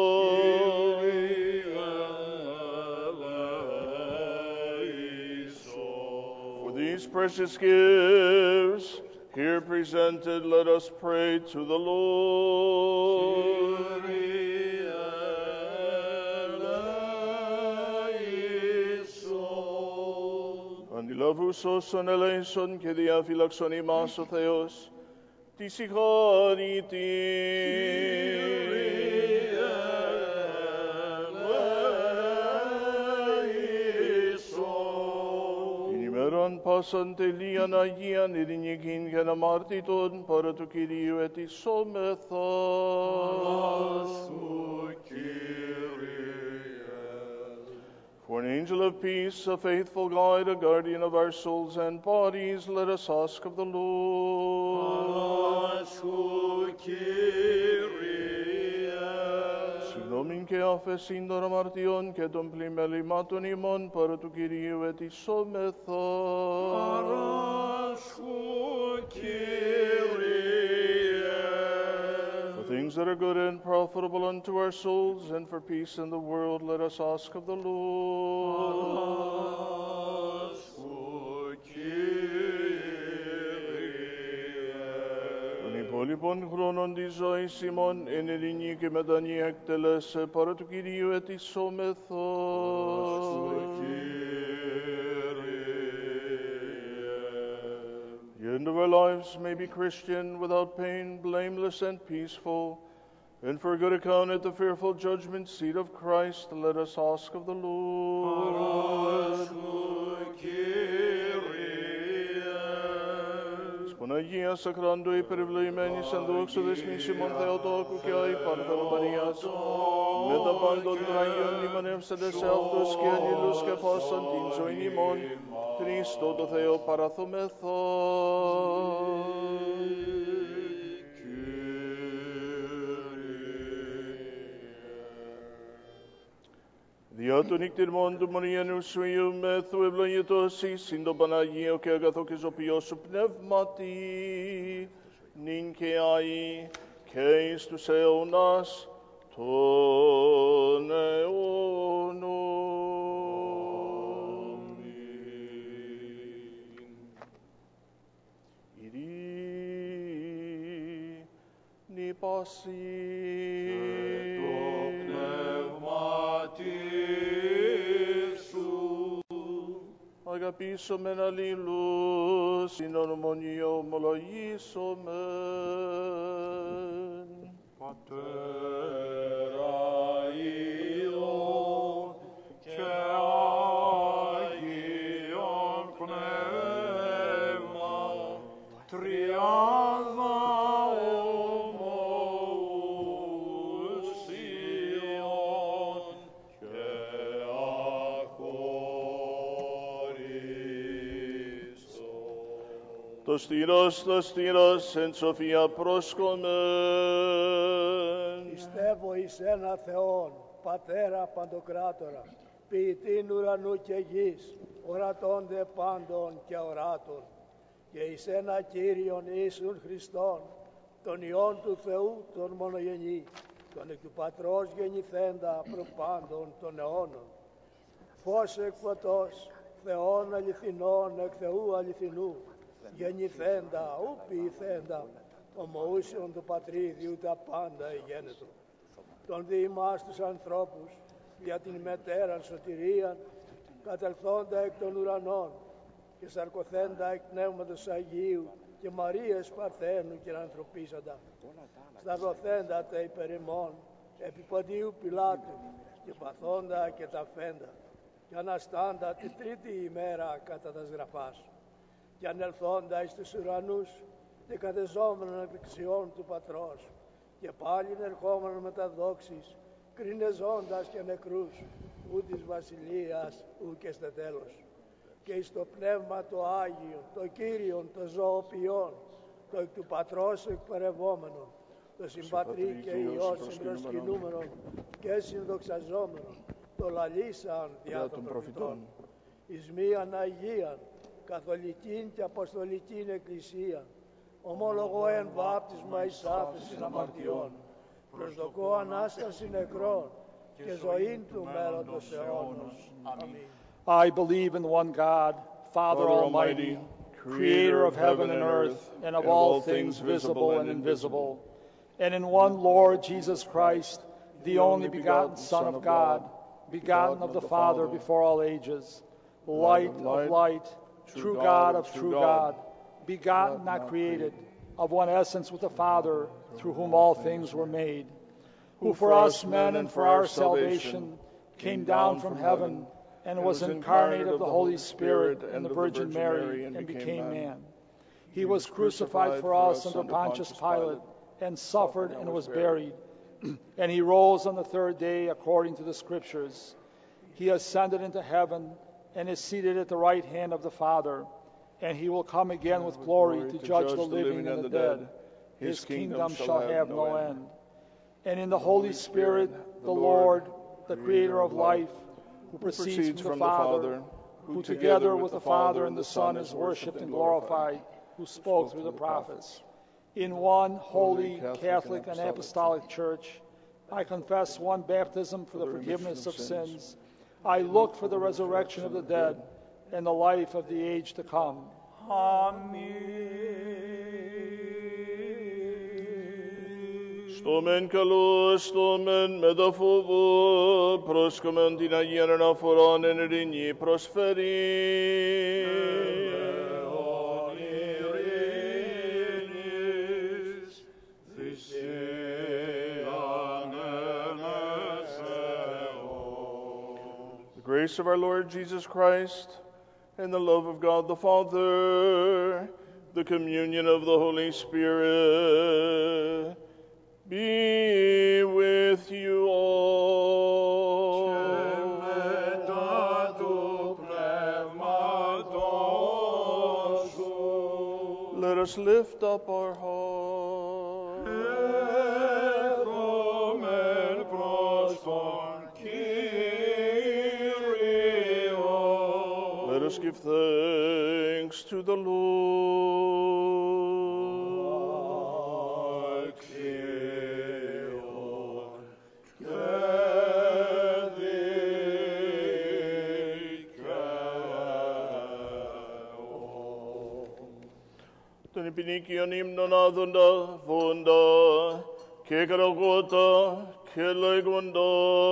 For these precious gifts here presented, let us pray to the Lord. Αντιλαβούσον ελέησον και διαφύλαξον ημάς ο Θεός, τη συγχώρητη. Την ημέραν πάσαν τελείαν Αγίαν ειρηνικήν και αναμάρτητον παρά του Κυρίου ετισόμεθα. Σου, Κύριε. For an angel of peace, a faithful guide, a guardian of our souls and bodies, let us ask of the Lord. Sinomin ke afesin doramartion ke dom plimeli maton imon para tu Kyriou et isomethon. For things that are good and profitable unto our souls, and for peace in the world, let us ask of the Lord. Πολυπον χρόνων της ζωής ημών, εν ειρηνή και μετανή εκτελέσε, παρά του Κυρίου ετισόμεθον. The end of our lives may be Christian, without pain, blameless and peaceful, and for good account at the fearful judgment seat of Christ, let us ask of the Lord. Παναγία Σακράντου υπερευλογημένης εν δόξου δεσμής ημών Θεοτόκου και αη Παρθένου Μαρίας, με τα πάντων των Αγίων μνημονεύσαντε σε αυτούς και αλλήλους και πάσαν την ζωήν ημών, Χριστό το Θεό παραθομεθό. Δια του νυκτήρμον του Μωριανού σου Υιού μέθου ευλογητός εις ειν το Παναγίο και αγαθό και ζωπιό σου πνεύματι, νυν και αεί και εις τους αιώνας των αιώνων. Ειρήνη πάση. Αγαπήσομεν αλλήλους, στην ονομονία ομολογήσομεν. Πατέρα Υιόν και Αγίον Πνεύμα, τριάδα ομοουσιών και το στήρος, το στήρος, εν σοφία πρόσκομεν. Πιστεύω εις ένα Θεόν, Πατέρα Παντοκράτορα, ποιητήν ουρανού και γης, ορατώνται πάντων και οράτων, και εις ένα Κύριον Ιησούν Χριστόν, τον Υιόν του Θεού, τον μονογενή, τον εκ του Πατρός γεννηθέντα προπάντων των αιώνων. Φως εκ φωτός, Θεόν αληθινών εκ Θεού αληθινού, γεννηθέντα, ου ποιηθέντα, ομοούσιον του Πατρίδιου τα πάντα εγένετο. Τον διημάς τους ανθρώπους, για την μετέραν σωτηρίαν, κατελθόντα εκ των ουρανών και σαρκωθέντα εκ πνεύματος Αγίου και Μαρίας Παρθένου και ανθρωπίσαντα. Σταυρωθέντα τα υπερ ημών, επί Ποντίου Πιλάτου και παθόντα και τα φέντα, και αναστάντα τη τρίτη ημέρα κατά τας γραφάς, και ανελθόντα εις τους ουρανούς και κατεζόμενον εκ δεξιών του Πατρός, και πάλιν ερχόμενον με τα δόξης, κρινεζόντας και νεκρούς, ου της βασιλείας ου και στε τέλος. Και εις το πνεύμα το Άγιο, το Κύριον, το ζωοποιόν, το εκ του Πατρός εκπορευόμενον, το συμπατρί και Υιός συμπροσκυνούμενον και συνδοξαζόμενον, το λαλήσαν διά των προφητών, εις μίαν Αγίαν, καθολικήν και αποστολικήν εκκλησία, ομολογώ εν βάπτισμα εις άφεσιν αμαρτιών, προσδοκώ Ανάσταση νεκρών και ζωήν του μέλλοντος αιώνος. Αμήν. I believe in one God, Father Almighty, creator of heaven and earth, and of all things visible and invisible, and in one Lord Jesus Christ, the only begotten Son of God, begotten of the Father before all ages, light of light, true God of true God, begotten, not created, of one essence with the Father, through whom all things were made, who for us men and for our salvation came down from heaven and was incarnate of the Holy Spirit and the Virgin Mary and became man. He was crucified for us under Pontius Pilate and suffered and was buried. And he rose on the third day according to the Scriptures. He ascended into heaven and is seated at the right hand of the Father. And he will come again with glory to judge the living and the dead. His kingdom shall have no end. And in the Holy Spirit, the Lord, the creator of life, who proceeds from the Father, who together with the Father and the Son is worshipped and glorified, who spoke through the prophets. In one holy, Catholic, and Apostolic Church, I confess one baptism for the forgiveness of sins. I look for the resurrection of the dead and the life of the age to come. Stomen kalos, stomen medafovo, proskomen din ageren aforan en ringi prosperi. The grace of our Lord Jesus Christ, and the love of God the Father, the communion of the Holy Spirit, be with you all. Let us lift up our hearts. Let us give thanks to the Lord. Den pinikion himnon adunda funda, kekaragota, kelegunda.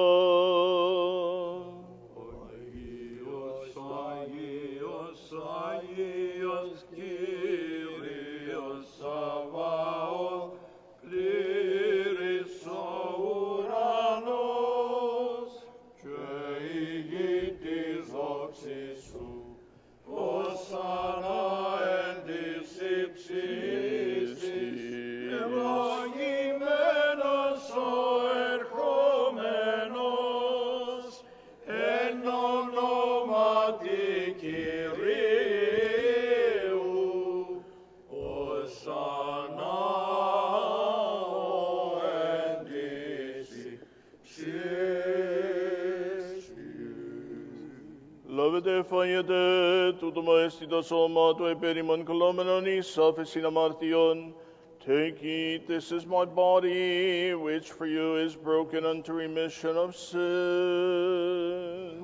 Fayete, tu domestica soma, tu periman colomenon suffice in amartion. Take, eat, this is my body, which for you is broken unto remission of sins.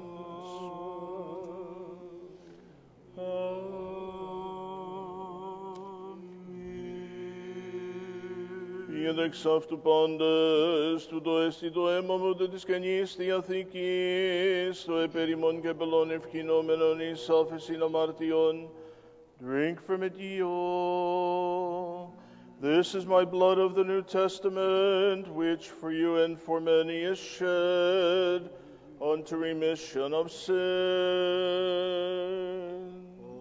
Iedek tu pandes, tu doesti to emamu de discanisti athikis, tu eperimon kebelon efkinomenon suffice in amartion. Drink from it, ye all. This is my blood of the New Testament, which for you and for many is shed unto remission of sins.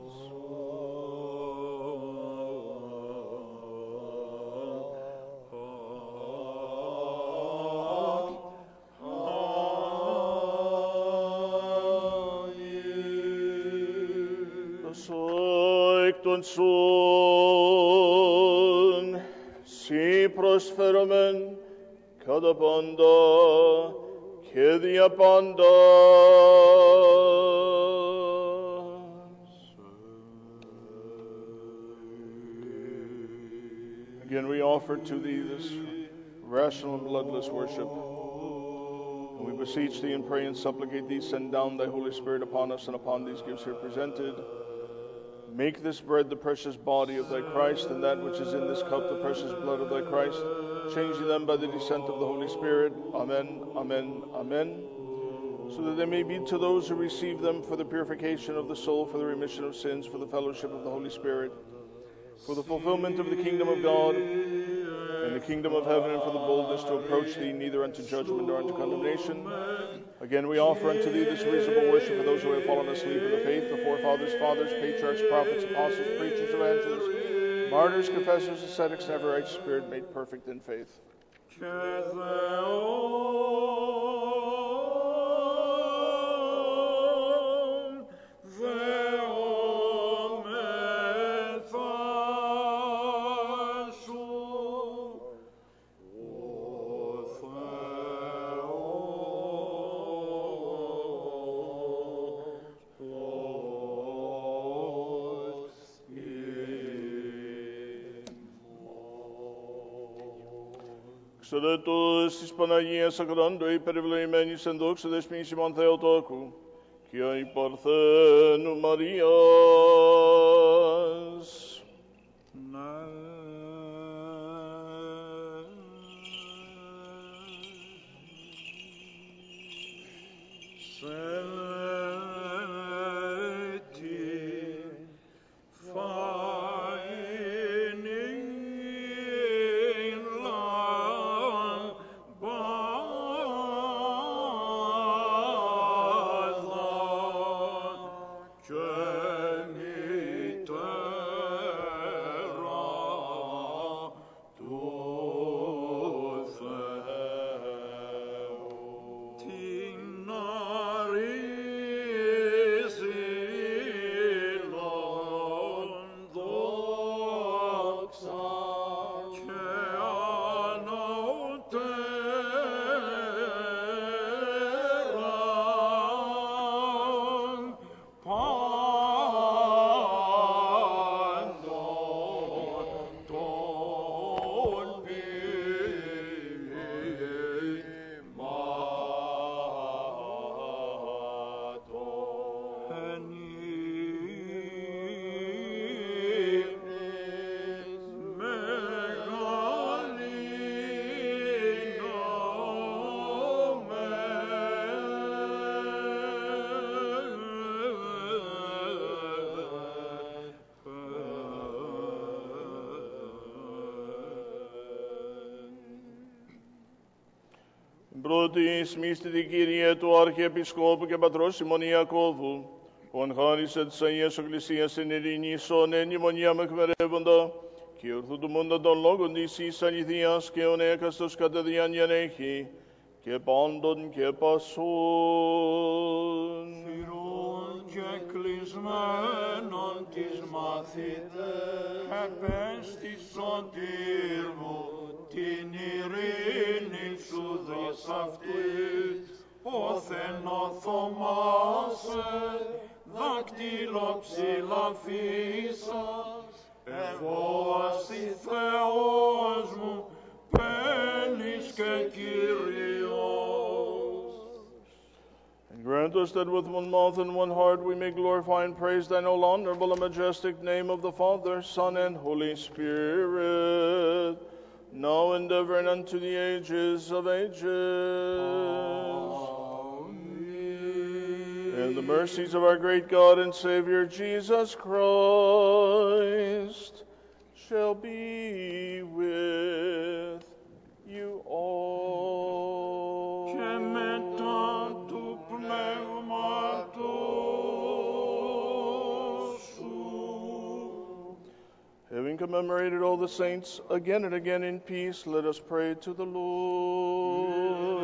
Ton son, si prosperomen, cada panda, kedia panda. Again, we offer to thee this rational and bloodless worship. And we beseech thee and pray and supplicate thee, send down thy Holy Spirit upon us and upon these gifts here presented. Make this bread the precious body of thy Christ, and that which is in this cup the precious blood of thy Christ, changing them by the descent of the Holy Spirit. Amen, amen, amen. So that they may be to those who receive them for the purification of the soul, for the remission of sins, for the fellowship of the Holy Spirit, for the fulfillment of the kingdom of God, and the kingdom of heaven, and for the boldness to approach thee, neither unto judgment nor unto condemnation. Again, we offer unto thee this reasonable worship for those who have fallen asleep in the faith, the forefathers, fathers, patriarchs, prophets, apostles, preachers, evangelists, martyrs, confessors, ascetics, and every righteous spirit made perfect in faith. Εξοδετούς της Παναγίας ακρόντου υπερευλογημένης εν δόξα δεσμής ημών Θεοτόκου και η Παρθένου Μαρίας. Πρώτης μύστητη Κύριε του Αρχιεπισκόπου και Πατρός ημών Ιακώβου, που αν χάρισε της Αγίας Εκκλησίας εν ειρηνήσον εν ημωνία με εκμερεύοντα, και ορθοτουμούντα των λόγων της εις αληθείας και ον έκαστος κατά διάνοιαν έχει, και πάντων και πασών. Θυρών και κλεισμένων της μαθητές, επέστη σωτήρ μου, την ειρήνη σου δοσαυτής, όθεν οθωμάσαι, δάκτυλο ψηλαφίσας, εγώ ασύ Θεός μου, πέλης και Κύριος. And grant us that with one mouth and one heart we may glorify and praise thine all honorable and majestic name of the Father, Son, and Holy Spirit, now and ever and unto the ages of ages. Amen. And the mercies of our great God and Savior Jesus Christ shall be with you all. Και μετά του πνεύματος σου. Having commemorated all the saints again and again in peace, let us pray to the Lord.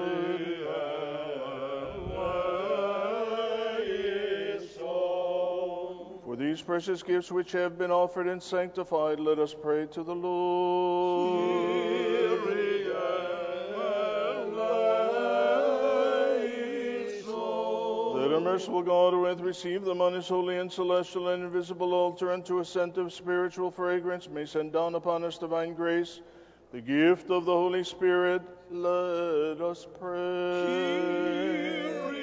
For these precious gifts which have been offered and sanctified, let us pray to the Lord. That our merciful God, who hath received them on his holy and celestial and invisible altar unto a scent of spiritual fragrance, may send down upon us divine grace, the gift of the Holy Spirit. Let us pray.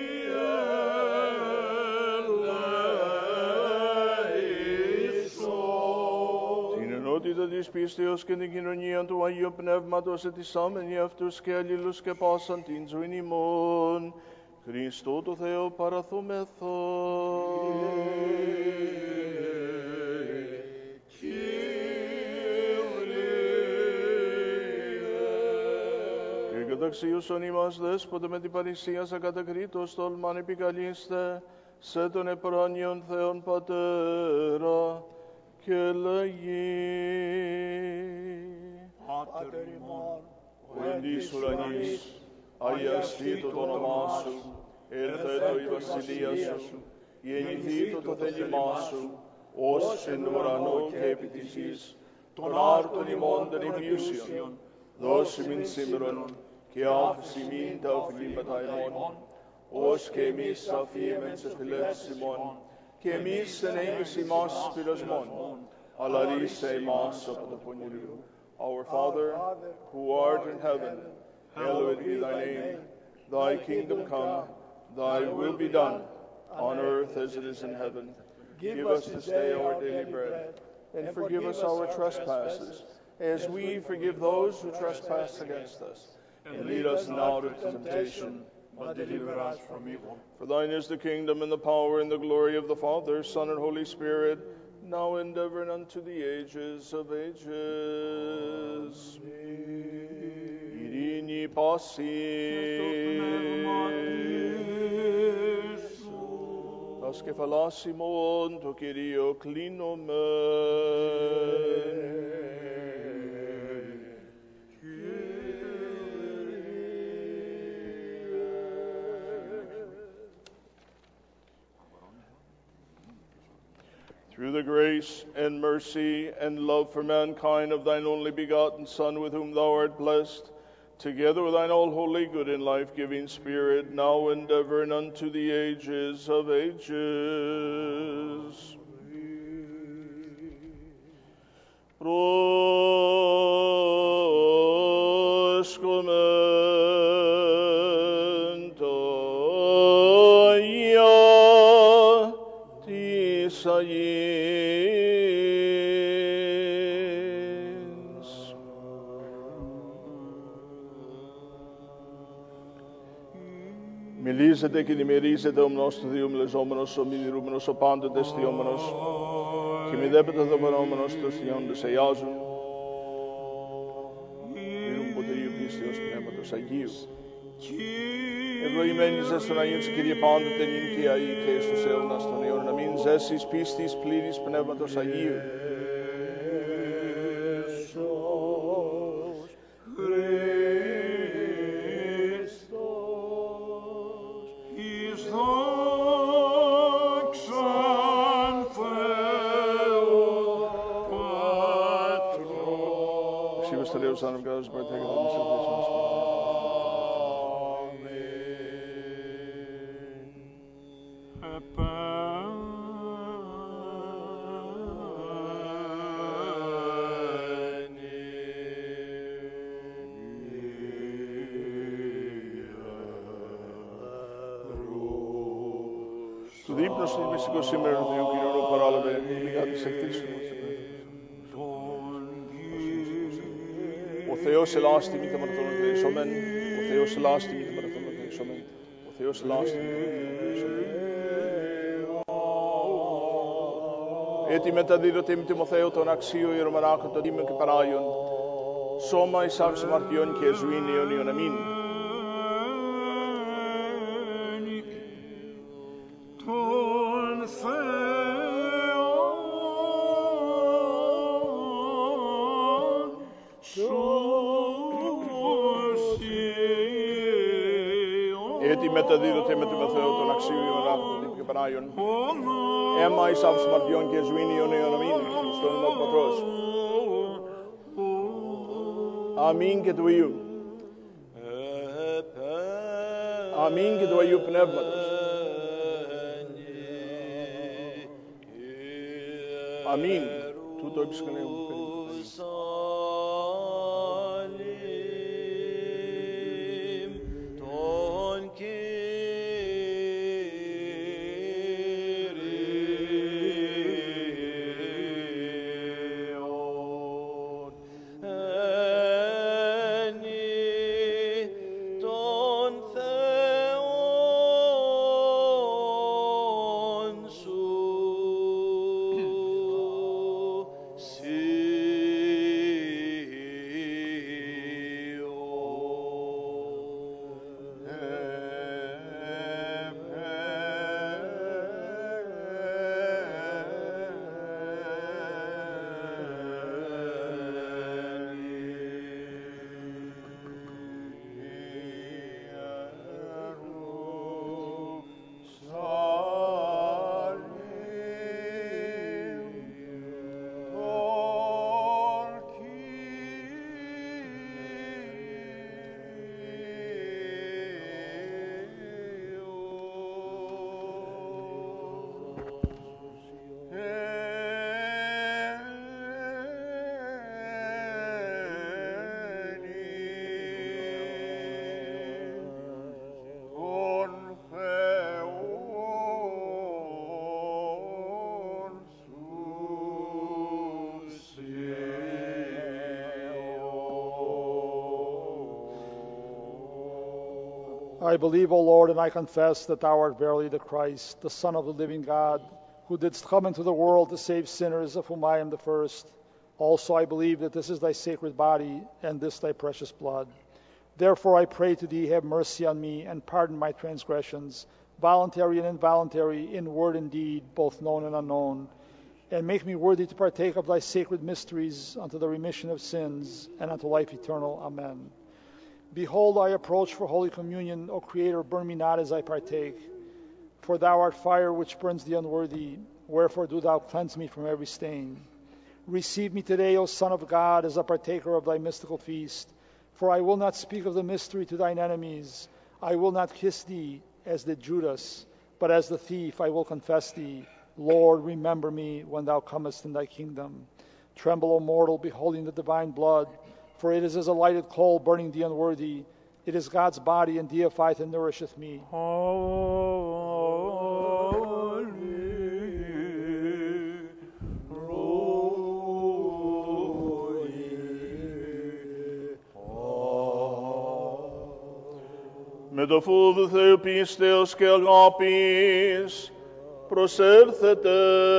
Την ενότητα της πίστεως και την κοινωνία του Αγίου Πνεύματος ετισάμενοι αυτούς και αλλήλους και πάσαν την ζωήν ημών, Χριστό το Θεό παραθούμεθο. Και καταξίωσον ημάς δέσποτε με την παρησία σα κατακρίτως τολμάν επικαλείστε σε τον επράνιον Θεόν Πατέρα και λέγει. Πάτερ ημών, Ο εν της ουρανής, αγιαστήτω το όνομά σου, ελθέτω η βασιλεία σου, γεννηθήτω το θέλημά σου, ως εν ουρανό και επί της γης, των άρτων ημών των επιούσιων, δώσει μην σήμερον, και άφηση μην τα οφειλήματα ημών, ως και εμείς αφήμεν σε φιλεύσεις ημών, και εμείς εν έγκυση ημάς πειρασμών, αλλά ρίσε ημάς από το πονηρού. Our Father, who art in heaven, hallowed be thy name. Thy kingdom come, thy will be done, on earth as it is in heaven. Give us this day our daily bread, and forgive us our trespasses, as we forgive those who trespass against us. And lead us not into temptation, but deliver us from evil. For thine is the kingdom, and the power, and the glory of the Father, Son, and Holy Spirit, now and ever, and unto the ages of ages. Ειρήνη πάση, τας κεφαλάς ημών το Κυρίο κλείνομεν. Through the grace and mercy and love for mankind of thine only begotten Son, with whom thou art blessed, together with thine all holy, good, and life-giving Spirit, now and ever, and unto the ages of ages. Proscomento ia tis aiens. Μιλήσετε και δημιουργήσετε ομνός του Θεού, μελεζόμενος, ομιληρούμενος, ο πάντοτε εστιόμενος, και μη δέπεται δομενόμενος τους θειόντες αγιάζουν, μυρούν ποτερίου πίστεως πνεύματος Αγίου. Ευλογημένης εις τον Αγίον σου, Κύριε, πάντοτε νυν και αεί και εις τους αιώνας των αιώνων. Αμήν. Ζέσεις πίστης πλήρης πνεύματος Αγίου. Son of God, is partaker of the salvation of Του δείπνος του μυστικός σήμερα του Θεού Κύριου παράλαβε, λίγα της εκτίσου. Ο Θεός ελάστη μη τα μαρτώνων κρίσομεν, ο Θεός ελάστη μη τα μαρτώνων κρίσομεν, ο Θεός ελάστη μη τα μαρτώνων κρίσομεν. Έτσι μεταδίδωτε με Τιμοθέο τον αξίο ιερομονάχων των Δήμων και Παράγιων, σώμα εις άξιων αμαρτιών και ζωήν αιωνίων. Αμήν. Έτσι μεταδίδωτε με Τιμοθέο τον αξίο ιερομονάχων των Δήμων και Παράγιων, αίμα εις άξιων αμαρτιών και ζωήν αιωνίων. Αμήν. Στο όνομα του Πατρός. Αμήν και του Υιού. Αμήν και του Αγίου Πνεύματος. Αμήν. Τούτο επισκηνέου μου περίπου. See I believe, O Lord, and I confess that thou art verily the Christ, the Son of the living God, who didst come into the world to save sinners, of whom I am the first. Also I believe that this is thy sacred body, and this thy precious blood. Therefore I pray to thee, have mercy on me, and pardon my transgressions, voluntary and involuntary, in word and deed, both known and unknown, and make me worthy to partake of thy sacred mysteries unto the remission of sins and unto life eternal. Amen. Behold, I approach for Holy Communion. O Creator, burn me not as I partake. For thou art fire which burns the unworthy. Wherefore do thou cleanse me from every stain. Receive me today, O Son of God, as a partaker of thy mystical feast. For I will not speak of the mystery to thine enemies. I will not kiss thee as did Judas, but as the thief I will confess thee. Lord, remember me when thou comest in thy kingdom. Tremble, O mortal, beholding the divine blood. For it is as a lighted coal burning the unworthy. It is God's body, and deifieth and nourisheth me. Holy, με το φόβο Θεού πίστεως και αγάπης προσέρθετε.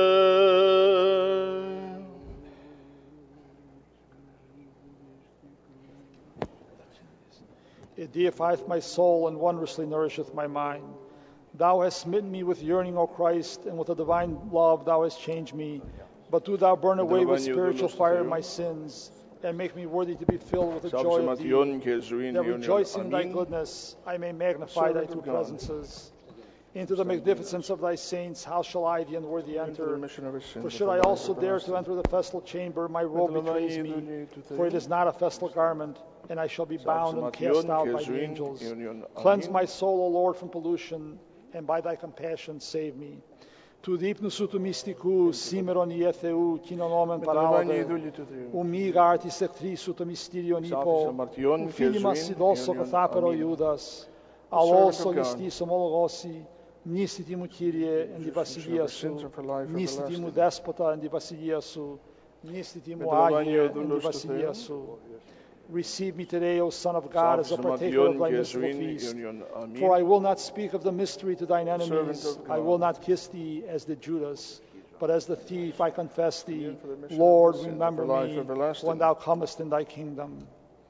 It deifieth my soul and wondrously nourisheth my mind. Thou hast smitten me with yearning, O Christ, and with a divine love thou hast changed me. But do thou burn away with spiritual fire my sins, and make me worthy to be filled with the joy of thee, that rejoicing in thy goodness I may magnify thy two presences. Into the magnificence of thy saints, how shall I, the unworthy, enter? For should I also dare to enter the festal chamber, my robe betrays me, for it is not a festal garment, and I shall be bound and cast out by the angels. Cleanse my soul, O Lord, from pollution, and by thy compassion save me. Tu dipnusu tu mysticu, simeron ietheu, kinon omen paraude, umiga artis ectrisu tu mysterio nipo, ufilimas sidoso cathapero Iudas, alos solistis homologosi, nistitimu Kyrie, and divasilia su, nistitimu despota, and divasilia su, nistitimu agie, and divasilia su. Receive me today, O Son of God, as a partaker of thy mystical feast. For I will not speak of the mystery to thine enemies. I will not kiss thee as did Judas, but as the thief I confess thee. Lord, remember me when thou comest in thy kingdom.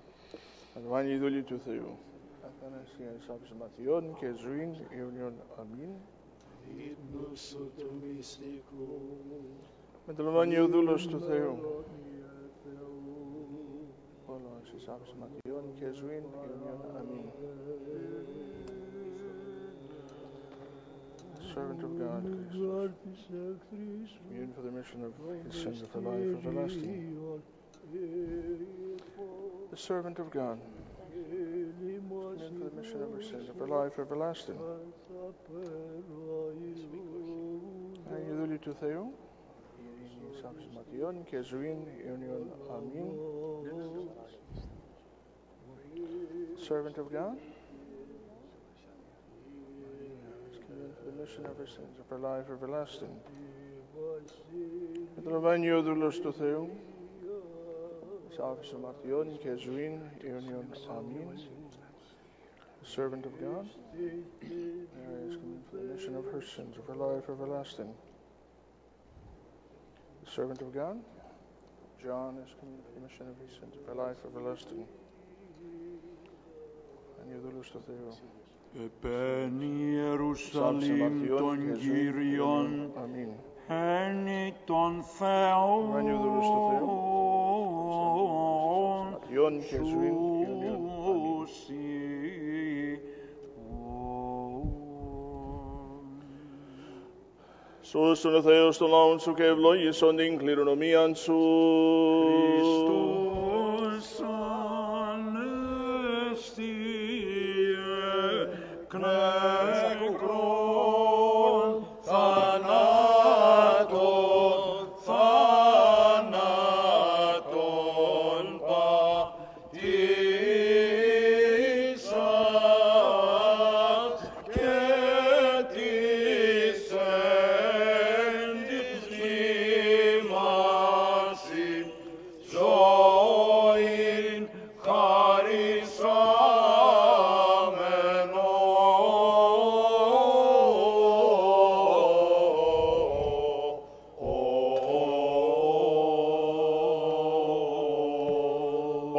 Με το λαμβάνει ο δούλος του Θεού. Όλα στις άψεις ματιών και ζωήν αιωνιών. Αμήν. Servant of God, communion for the remission of his sins of the life everlasting. The servant of God, communion for the remission of his sins of the life everlasting. Άγιε δούλοι του Θεού, στις άψεις ματιών και ζωήν αιωνιών. Αμήν. Servant of God, for the remission of her sins of her life everlasting. Με το λαμβάνει ο δούλος του Θεού, της άφησης αμαρτιών και ζωήν αιωνιών. Αμήν. The servant of God, Mary is coming for the remission of her sins of her life everlasting. The servant of God, John is coming for the remission of his sins of her life everlasting. Επένει Ιερουσαλήμ των Κύριων, ένι των Θεών σούσι. Σώσον ο Θεός των λαών σου και ευλόγησον την κληρονομίαν σου. Χριστός ανέστη νεκρών θανάτων, θανάτων πατήσας και της εν της μνήμασι ζωήν χαρισάμενος.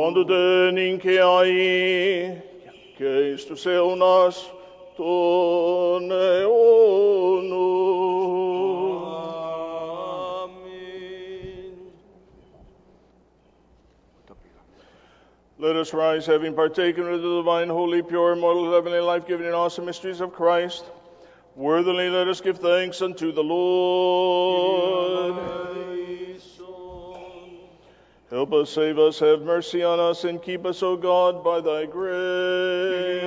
πάντοτε νυν και αεί και εις τους αιώνας των αιώνων. Let us rise, having partaken of the divine, holy, pure, immortal, heavenly, life-giving, and awesome mysteries of Christ. Worthily let us give thanks unto the Lord. Help us, save us, have mercy on us, and keep us, O God, by thy grace.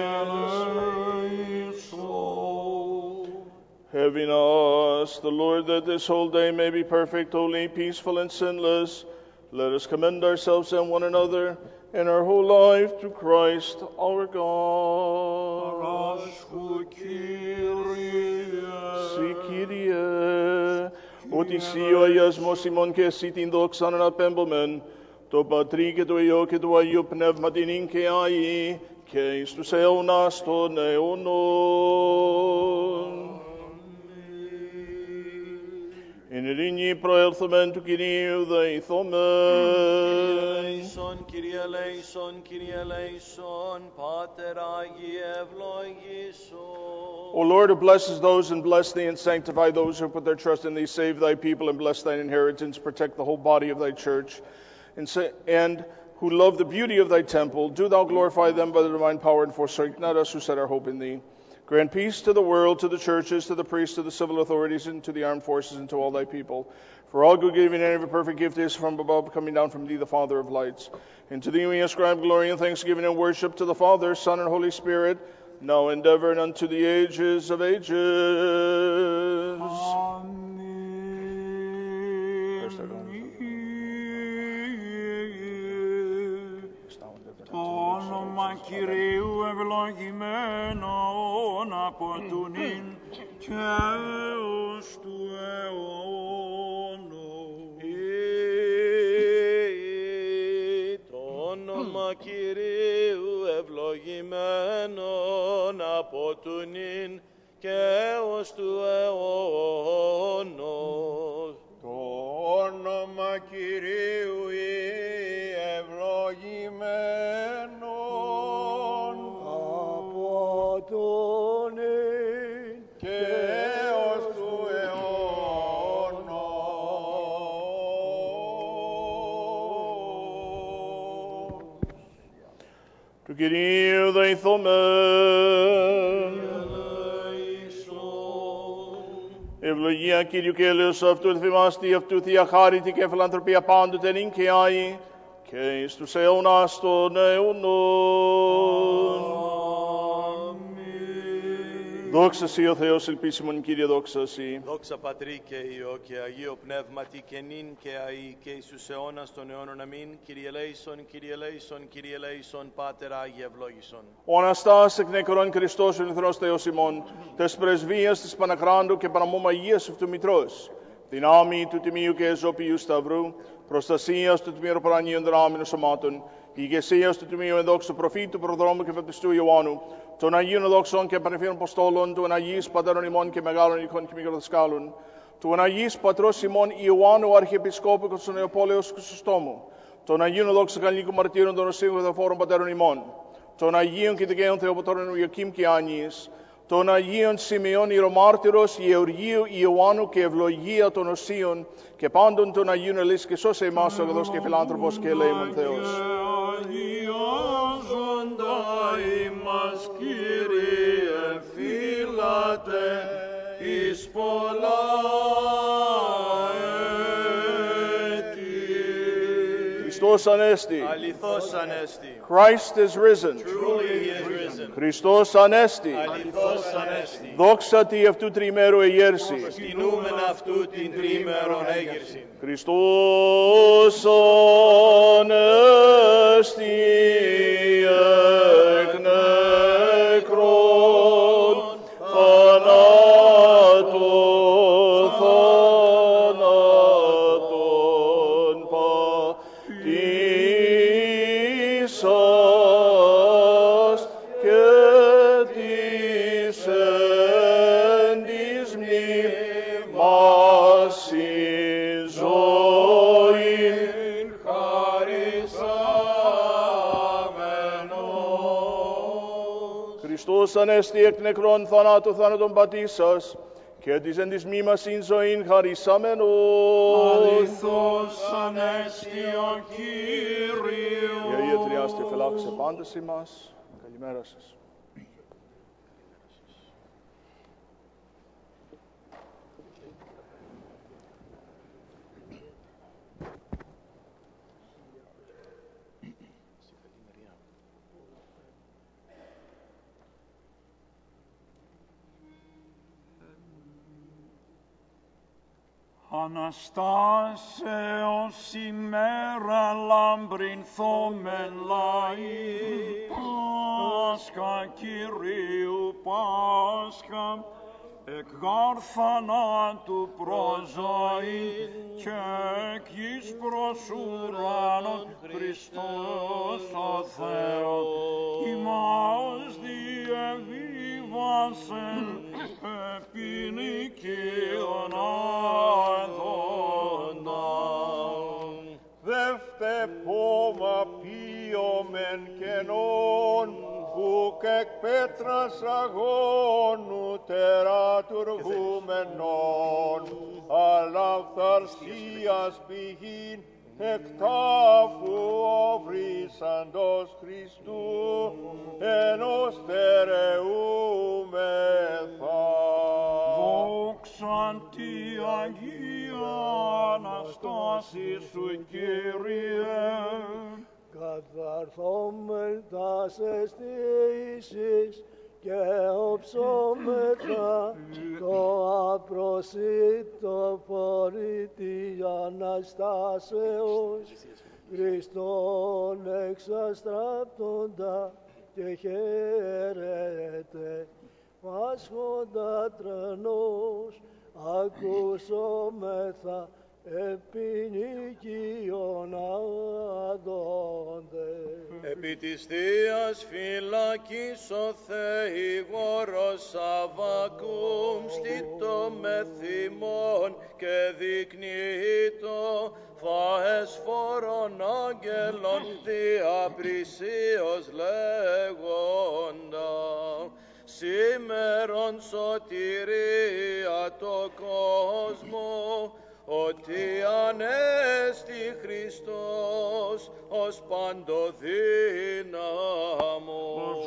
Having asked the Lord that this whole day may be perfect, holy, peaceful, and sinless, let us commend ourselves and one another and our whole life to Christ our God. Si Kyrie, ότι εσύ ο αγιασμός ημών και εσύ την δόξαν αναπέμπομεν, το Πατρί και το Υιό και το Αγίο Πνεύμα την ίν και αεί, και εις τους αιώνας των αιώνων. Εν ειρήνη προέλθομεν του Κυρίου δεηθόμεν. Kyrie eleison, Kyrie eleison, Pater Agie eυλογήσον. O Lord, who blesses those and bless thee and sanctify those who put their trust in thee, save thy people and bless thine inheritance, protect the whole body of thy church, and, say, and who love the beauty of thy temple, do thou glorify them by the divine power, and forsake not us who set our hope in thee. Grant peace to the world, to the churches, to the priests, to the civil authorities, and to the armed forces, and to all thy people. For all good giving and every perfect gift is from above, coming down from thee, the Father of lights. And to thee we ascribe glory and thanksgiving and worship, to the Father, Son, and Holy Spirit, now and ever, and unto the ages of ages. Amen. Το όνομα Κυρίου ευλογημένον από του νυν και έως του αιώνου. Το όνομα Κυρίου ευλογημένον από του νυν και έως του αιώνου. Το όνομα Κυρίου ευλογημένον από τον νυν και έως του αιώνου. Του Κυρίου δεηθόμεν. Ευλογία Κύριου και έλεος αυτού θυμάστη, αυτού θεία χάρητη και φιλανθρωπία πάντοτε νυν και αεί, και εις τους αιώνας των αιώνων. Δόξα σοι ο Θεός ελπίσιμον, Κύριε, δόξα σοι. Δόξα Πατρί και Υιό και Αγίο Πνεύματι και νυν και αεί και εις τους αιώνας των αιώνων. Αμήν. Κύριε ελέησον, Κύριε ελέησον, Κύριε ελέησον, Πάτερ Άγιε ευλόγησον. Ο Αναστάς εκ νεκρών Χριστός ο ελευθερός Θεός ημών, τες πρεσβείας της Παναχράντου και Παναμόμ Αγίας αυτού Μητρός, δυνάμει του Τιμίου και Εζωπιού Σταυρού, προστασίας του Τιμίου Πρανίων δράμενων σωμάτων, ηγεσίας του Τιμίου Ενδόξου Προφήτου, Προδρόμου και Βαπτιστού Ιωάννου, των Αγίων Δόξων και Πανεφίων Αποστόλων, των Αγίης Πατέρων ημών και Μεγάλων Ιχών και Μικροδασκάλων, των Αγίης Πατρός ημών Ιωάννου Αρχιεπισκόπου και του Νεοπόλεως Χρυσοστόμου, των Αγίων Δόξων Καλλίκου Μαρτύρων των Οσίων και Θεοφόρων Πατέρων ημών, των Αγίων και Δικαίων Θεοπατώρων Ιωκήμ και Άνιης, των Αγίων Σημειών Ιερομάρτυρος, Γεωργίου, Ιωάννου και Ευλογία των Οσίων και πάντων των Αγίων ελείς και σώσε εμάς ο αγαθός και φιλάνθρωπος και ελέημον Θεός. Αγιάζοντα ημάς, Κύριε, φύλατε εις πολλά έτη. Χριστός Ανέστη. Αληθώς Ανέστη. Christ is risen. Truly he is risen. Χριστός Ανέστη. Αληθώς Ανέστη. Δόξα τη αυτού τριμέρου εγέρση. Προσκυνούμεν αυτού την τρίμερον έγερσιν. Χριστός Ανέστη εκ νεκρών θανάτων θανάτων πατήσας και της εν της μνήμας εις ζωήν Χαρισάν Χριστός ανέστη εκ νεκρών θανάτου θάνατον πατήσας, και της εν της μήμασιν ζωήν χαρισάμενος. Αληθώς ανέστη ο Κύριος. Η Αγία Τριάστη φυλάξε πάντες ημάς. Καλημέρα σας. Αναστάσεως ημέρα λαμπρινθόμεν λαοί, Πάσχα Κυρίου Πάσχα, εκ γάρ θανάτου προς ζωή, και εκ γης προς ουρανόν Χριστός ο Θεός, ημάς διεβίβασεν επί νοικίων αδόντα. Δεύτε πόμα πίωμεν κενών, ουκ εκ πέτρας αγώνου τερατουργούμενον, αλλά αυθαρσίας πηγήν εκ τάφου οvrίσαντος Χριστού, ενός στερεούμεθα. Δόξαν τη Αγία Αναστάση σου, Κύριε. Καθαρθόμεν τας αισθήσεις και οψόμεθα το απροσίτο φορεί της Αναστάσεως, Χριστόν εξαστράπτοντα και χαίρετε, πάσχοντα τρανός, ακούσομεθα επί νοικίων αδόντε. Επί της Θείας φυλακής ο Θεηγόρος Αββακούμ στήτω με θυμών και δεικνύτω φαές φόρων άγγελων διαπρισίως λέγοντα. Σήμερον σωτηρία το κόσμο, ότι ανέστη Χριστός ως παντοδύναμος.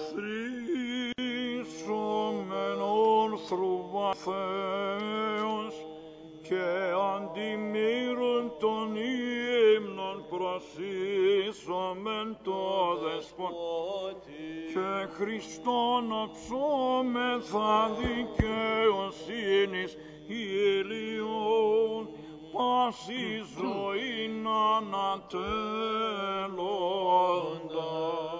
Παθρίσομεν όρθρου βαθέως και αντιμύρουν των ύμνων προσίσομεν το δεσπότη και Χριστόν οψόμεθα δικαιοσύνης ηλιών πάση ζωήν ανατέλλοντα.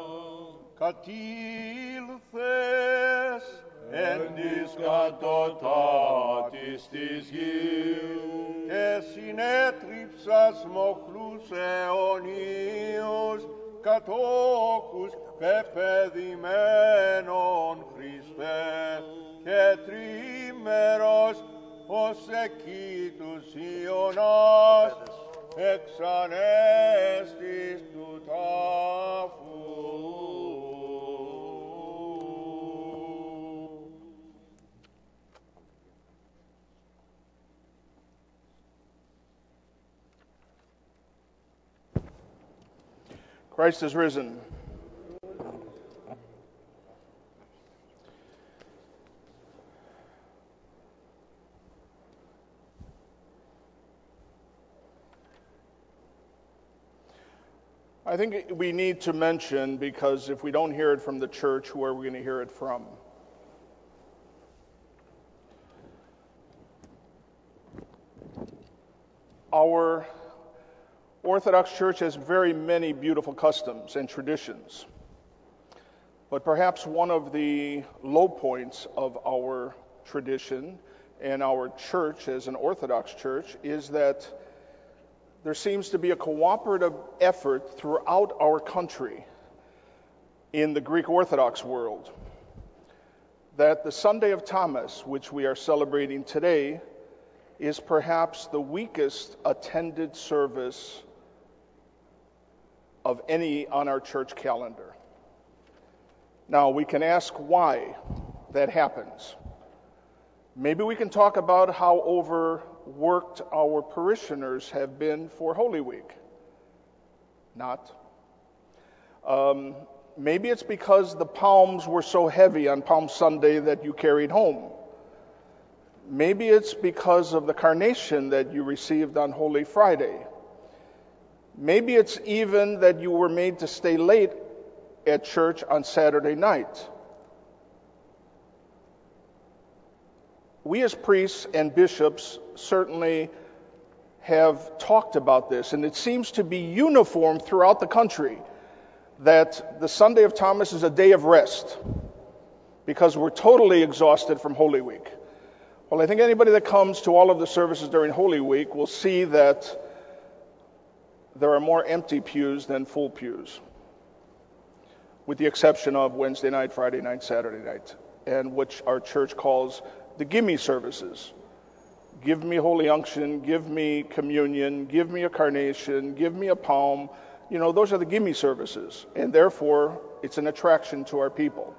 Κατήλθες εν της κατωτάτης της γης και συνέτριψας μοχλούς αιωνίους κατόχους πεπαιδημένων Χριστέ και τρίμερος ως εκεί τους Ιωνάς εξανέστης του τάφου. Christ is risen. I think we need to mention, because if we don't hear it from the church, who are we going to hear it from? Our Orthodox Church has very many beautiful customs and traditions, but perhaps one of the low points of our tradition and our church as an Orthodox church is that there seems to be a cooperative effort throughout our country in the Greek Orthodox world that the Sunday of Thomas, which we are celebrating today, is perhaps the weakest attended service of any on our church calendar. Now, we can ask why that happens. Maybe we can talk about how overworked our parishioners have been for Holy Week. Not. Um, maybe it's because the palms were so heavy on Palm Sunday that you carried home. Maybe it's because of the carnation that you received on Holy Friday. Maybe it's even that you were made to stay late at church on Saturday night. We as priests and bishops certainly have talked about this, and it seems to be uniform throughout the country that the Sunday of Thomas is a day of rest because we're totally exhausted from Holy Week. Well, I think anybody that comes to all of the services during Holy Week will see that there are more empty pews than full pews, with the exception of Wednesday night, Friday night, Saturday night, and which our church calls the gimme services. Give me Holy Unction, give me communion, give me a carnation, give me a palm. You know, those are the gimme services, and therefore it's an attraction to our people.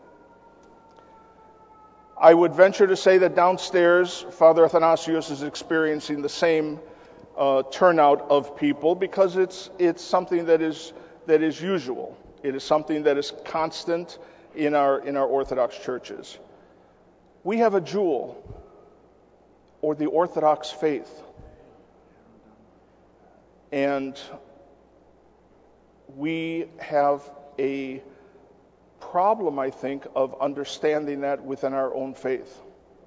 I would venture to say that downstairs, Father Athanasius is experiencing the same uh, turnout of people because it's it's something that is that is usual. It is something that is constant in our in our Orthodox churches. We have a jewel, or the Orthodox faith. And we have a problem, I think, of understanding that within our own faith.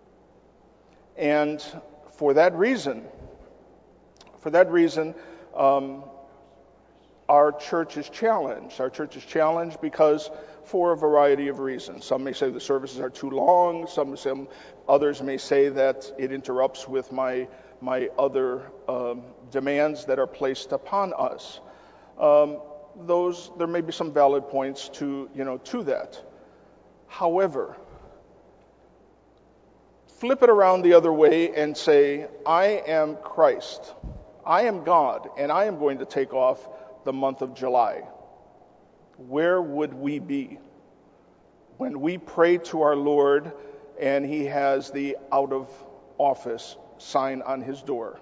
And for that reason, for that reason, um, our church is challenged. Our church is challenged because for a variety of reasons. Some may say the services are too long. Some, some others may say that it interrupts with my my other um, demands that are placed upon us. Um, those there may be some valid points to you know to that. However, flip it around the other way and say, I am Christ. I am God, and I am going to take off the month of July. Where would we be when we pray to our Lord and he has the out of office sign on his door?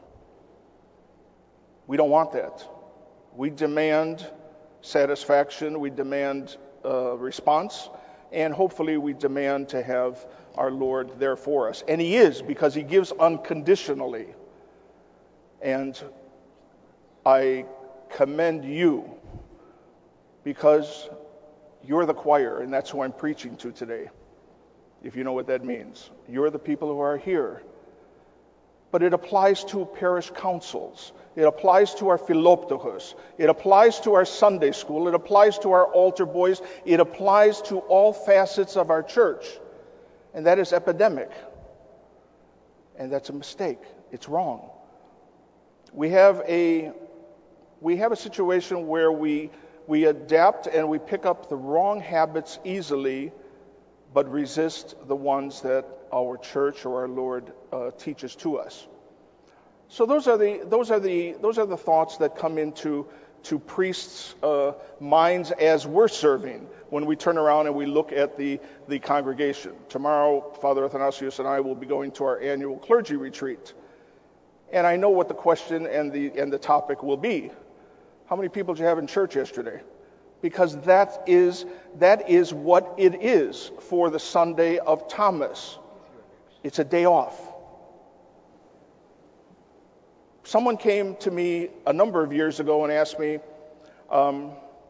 We don't want that. We demand satisfaction, we demand uh, response, and hopefully we demand to have our Lord there for us. And he is, because he gives unconditionally. And I commend you because you're the choir, and that's who I'm preaching to today, if you know what that means. You're the people who are here. But it applies to parish councils. It applies to our philoptochos. It applies to our Sunday school. It applies to our altar boys. It applies to all facets of our church. And that is epidemic. And that's a mistake. It's wrong. We have a we have a situation where we we adapt and we pick up the wrong habits easily, but resist the ones that our church or our Lord uh, teaches to us. So those are the those are the those are the thoughts that come into to priests' uh, minds as we're serving when we turn around and we look at the the congregation. Tomorrow, Father Athanasius and I will be going to our annual clergy retreat, and I know what the question and the and the topic will be. How many people did you have in church yesterday? Because that is that is what it is for the Sunday of Thomas. It's a day off. Someone came to me a number of years ago and asked me, um,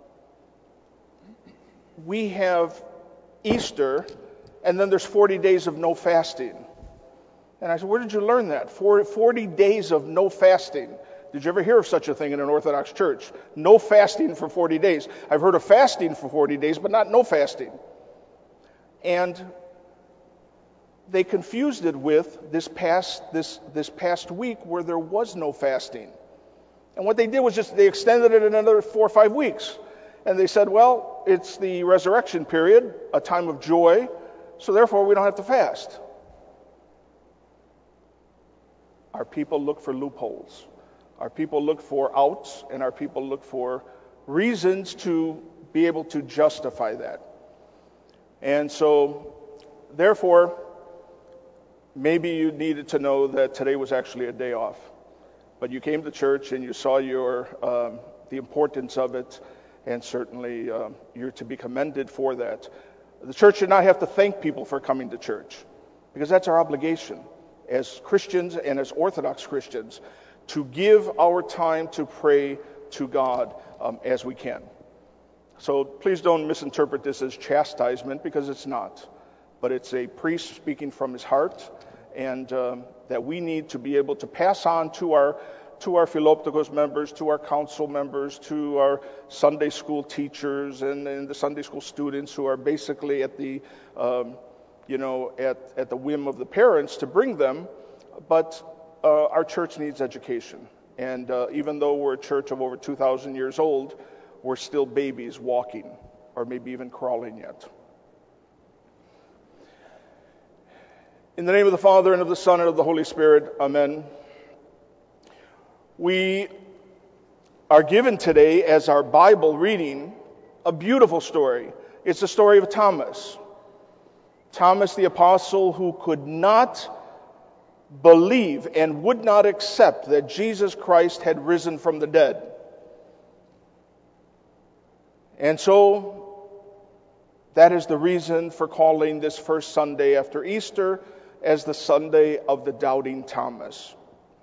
we have Easter, and then there's forty days of no fasting. And I said, where did you learn that? forty days of no fasting. Did you ever hear of such a thing in an Orthodox church? No fasting for forty days. I've heard of fasting for forty days, but not no fasting. And they confused it with this past this this past week where there was no fasting. And what they did was just they extended it another four or five weeks. And they said, well, it's the resurrection period, a time of joy, so therefore we don't have to fast. Our people look for loopholes. Our people look for outs, and our people look for reasons to be able to justify that. And so, therefore, maybe you needed to know that today was actually a day off. But you came to church and you saw your um, the importance of it, and certainly um, you're to be commended for that. The church should not have to thank people for coming to church, because that's our obligation as Christians and as Orthodox Christians, to give our time to pray to God um, as we can. So please don't misinterpret this as chastisement, because it's not. But it's a priest speaking from his heart, and um, that we need to be able to pass on to our to our Philoptochos members, to our council members, to our Sunday school teachers, and, and the Sunday school students who are basically at the um, you know at at the whim of the parents to bring them. But uh, our church needs education, and uh, even though we're a church of over two thousand years old, we're still babies walking, or maybe even crawling yet. In the name of the Father, and of the Son, and of the Holy Spirit, amen. We are given today as our Bible reading a beautiful story. It's the story of Thomas. Thomas the apostle, who could not believe and would not accept that Jesus Christ had risen from the dead. And so, that is the reason for calling this first Sunday after Easter as the Sunday of the Doubting Thomas.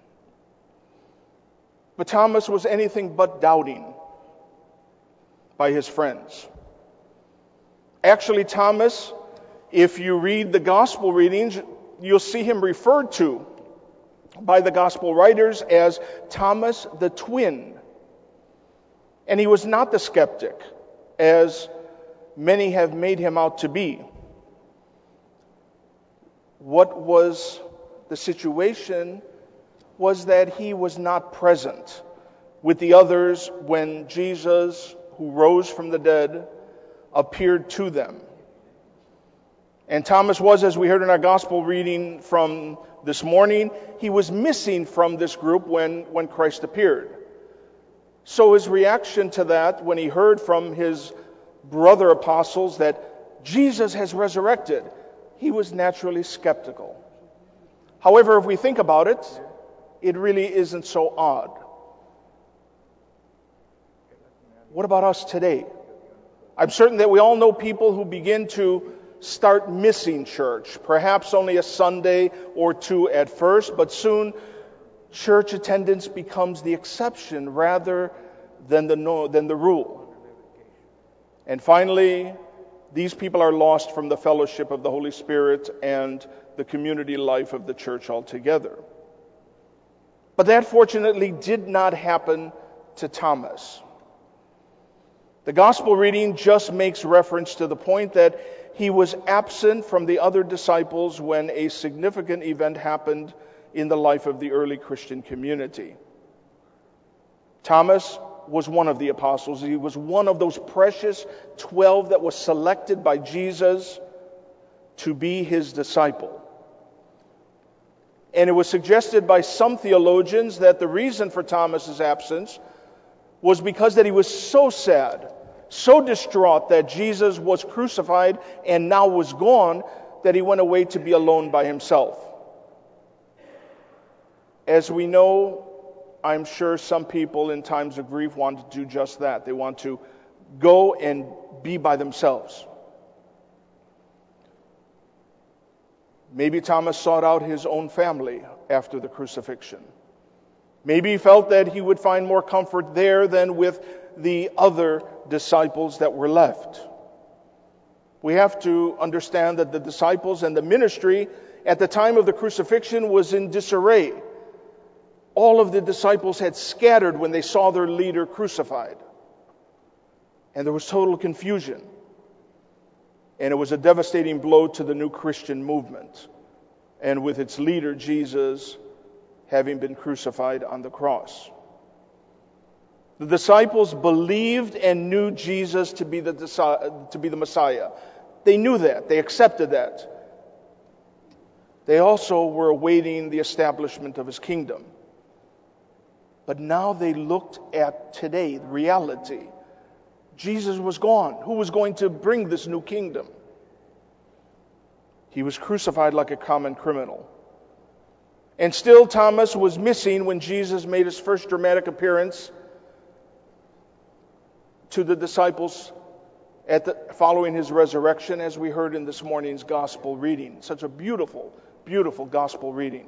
But Thomas was anything but doubting by his friends. Actually, Thomas, if you read the gospel readings, you'll see him referred to by the gospel writers as Thomas the twin. And he was not the skeptic, as many have made him out to be. What was the situation was that he was not present with the others when Jesus, who rose from the dead, appeared to them. And Thomas was, as we heard in our gospel reading from this morning, he was missing from this group when, when Christ appeared. So his reaction to that, when he heard from his brother apostles that Jesus has resurrected, he was naturally skeptical. However, if we think about it, it really isn't so odd. What about us today? I'm certain that we all know people who begin to start missing church, perhaps only a Sunday or two at first, but soon church attendance becomes the exception rather than the no, than the rule. And finally, these people are lost from the fellowship of the Holy Spirit and the community life of the church altogether. But that fortunately did not happen to Thomas. The gospel reading just makes reference to the point that he was absent from the other disciples when a significant event happened in the life of the early Christian community. Thomas was one of the apostles. He was one of those precious twelve that was selected by Jesus to be his disciple. And it was suggested by some theologians that the reason for Thomas's absence was because that he was so sad, so distraught that Jesus was crucified and now was gone, that he went away to be alone by himself. As we know, I'm sure some people in times of grief want to do just that. They want to go and be by themselves. Maybe Thomas sought out his own family after the crucifixion. Maybe he felt that he would find more comfort there than with the other disciples that were left. We have to understand that the disciples and the ministry at the time of the crucifixion was in disarray. All of the disciples had scattered when they saw their leader crucified. And there was total confusion. And it was a devastating blow to the new Christian movement, and with its leader, Jesus, having been crucified on the cross. The disciples believed and knew Jesus to be the to be the Messiah. They knew that. They accepted that. They also were awaiting the establishment of his kingdom. But now they looked at today, reality. Jesus was gone. Who was going to bring this new kingdom? He was crucified like a common criminal. And still Thomas was missing when Jesus made his first dramatic appearance to the disciples at the, following his resurrection, as we heard in this morning's gospel reading. Such a beautiful, beautiful gospel reading.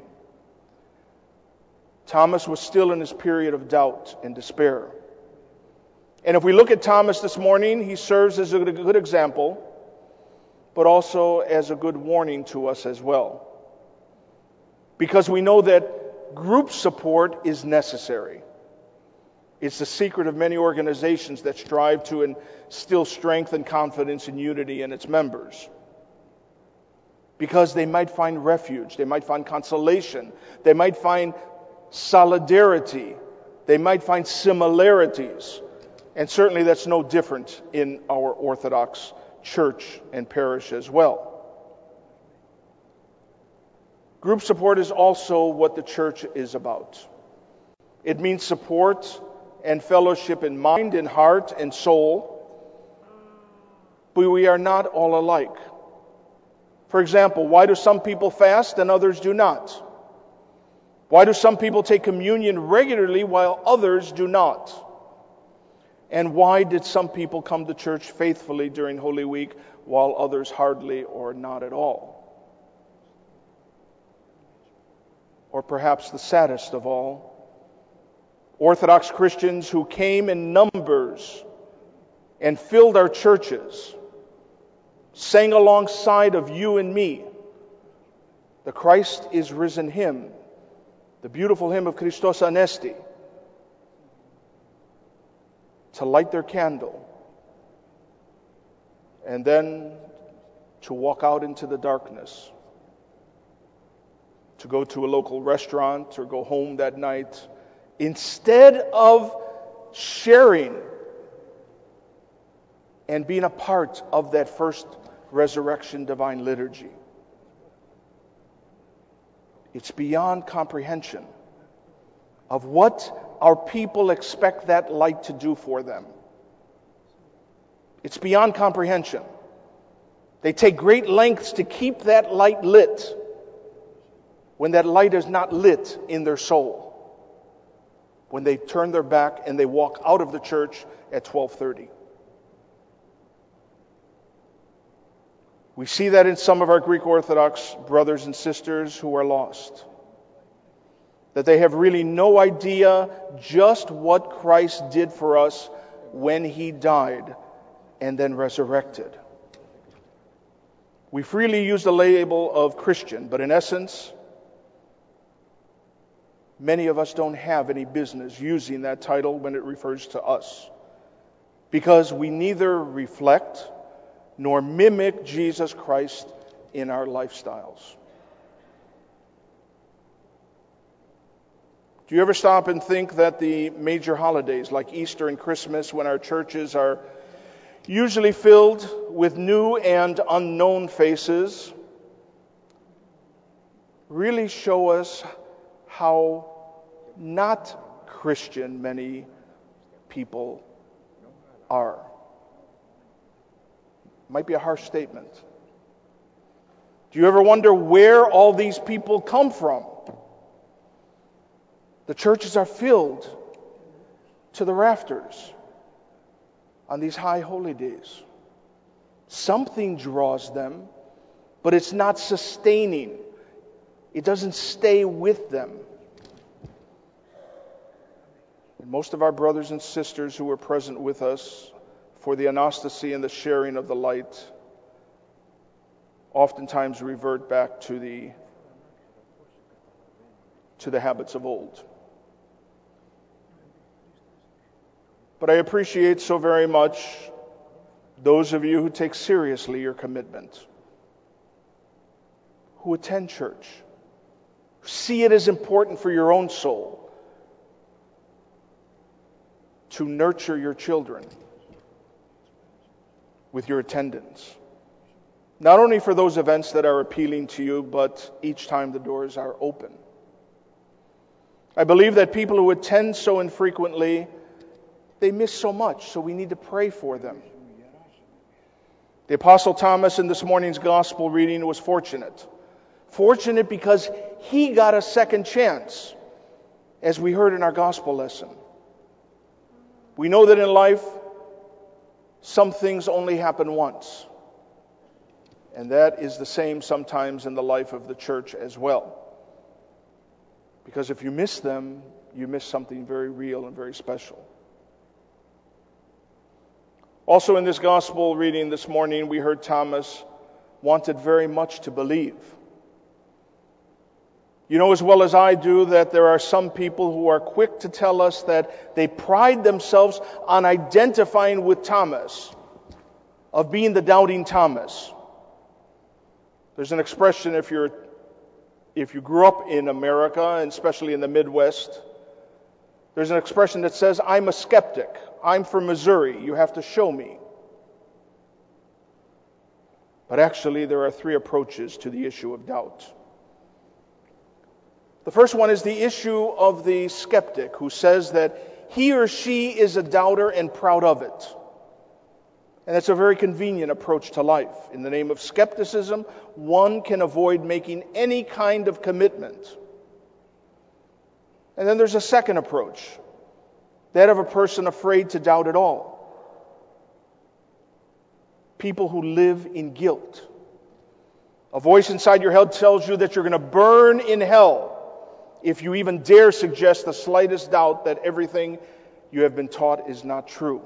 Thomas was still in his period of doubt and despair. And if we look at Thomas this morning, he serves as a good example, but also as a good warning to us as well. Because we know that group support is necessary. It's the secret of many organizations that strive to instill strength and confidence and unity in its members. Because they might find refuge, they might find consolation, they might find solidarity, they might find similarities. And certainly that's no different in our Orthodox church and parish as well. Group support is also what the church is about. It means support and fellowship in mind and heart and soul, but we are not all alike. For example, why do some people fast and others do not? Why do some people take communion regularly while others do not? And why did some people come to church faithfully during Holy Week while others hardly or not at all? Or perhaps the saddest of all, Orthodox Christians who came in numbers and filled our churches, sang alongside of you and me the Christ is risen hymn, the beautiful hymn of Christos Anesti, to light their candle, and then to walk out into the darkness, to go to a local restaurant or go home that night, instead of sharing and being a part of that first resurrection divine liturgy. It's beyond comprehension of what our people expect that light to do for them. It's beyond comprehension. They take great lengths to keep that light lit when that light is not lit in their soul. When they turn their back and they walk out of the church at twelve thirty. We see that in some of our Greek Orthodox brothers and sisters who are lost. That they have really no idea just what Christ did for us when He died and then resurrected. We freely use the label of Christian, but in essence, many of us don't have any business using that title when it refers to us. Because we neither reflect nor mimic Jesus Christ in our lifestyles. Do you ever stop and think that the major holidays like Easter and Christmas, when our churches are usually filled with new and unknown faces, really show us how not Christian many people are? Might be a harsh statement. Do you ever wonder where all these people come from? The churches are filled to the rafters on these high holy days. Something draws them, but it's not sustaining. It doesn't stay with them. And most of our brothers and sisters who were present with us for the apostasy and the sharing of the light oftentimes revert back to the to the habits of old. But I appreciate so very much those of you who take seriously your commitment, who attend church, who see it as important for your own soul to nurture your children with your attendance. Not only for those events that are appealing to you, but each time the doors are open. I believe that people who attend so infrequently, they miss so much, so we need to pray for them. The Apostle Thomas in this morning's gospel reading was fortunate. Fortunate because he got a second chance, as we heard in our gospel lesson. We know that in life, some things only happen once. And that is the same sometimes in the life of the church as well. Because if you miss them, you miss something very real and very special. Also in this gospel reading this morning, we heard Thomas wanted very much to believe. You know as well as I do that there are some people who are quick to tell us that they pride themselves on identifying with Thomas, of being the doubting Thomas. There's an expression if you're if you grew up in America, and especially in the Midwest, there's an expression that says, I'm a skeptic. I'm from Missouri. You have to show me. But actually, there are three approaches to the issue of doubt. The first one is the issue of the skeptic who says that he or she is a doubter and proud of it. And it's a very convenient approach to life. In the name of skepticism, one can avoid making any kind of commitment. And then there's a second approach, that of a person afraid to doubt at all. People who live in guilt. A voice inside your head tells you that you're going to burn in hell if you even dare suggest the slightest doubt that everything you have been taught is not true.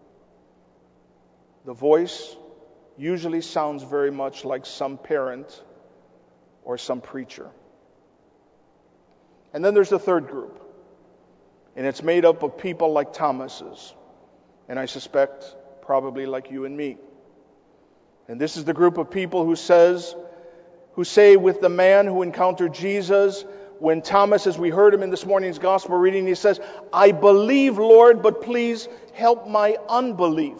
The voice usually sounds very much like some parent or some preacher. And then there's the third group, and it's made up of people like Thomas's, and I suspect probably like you and me. And this is the group of people who says, who say with the man who encountered Jesus, when Thomas, as we heard him in this morning's gospel reading, he says, I believe, Lord, but please help my unbelief.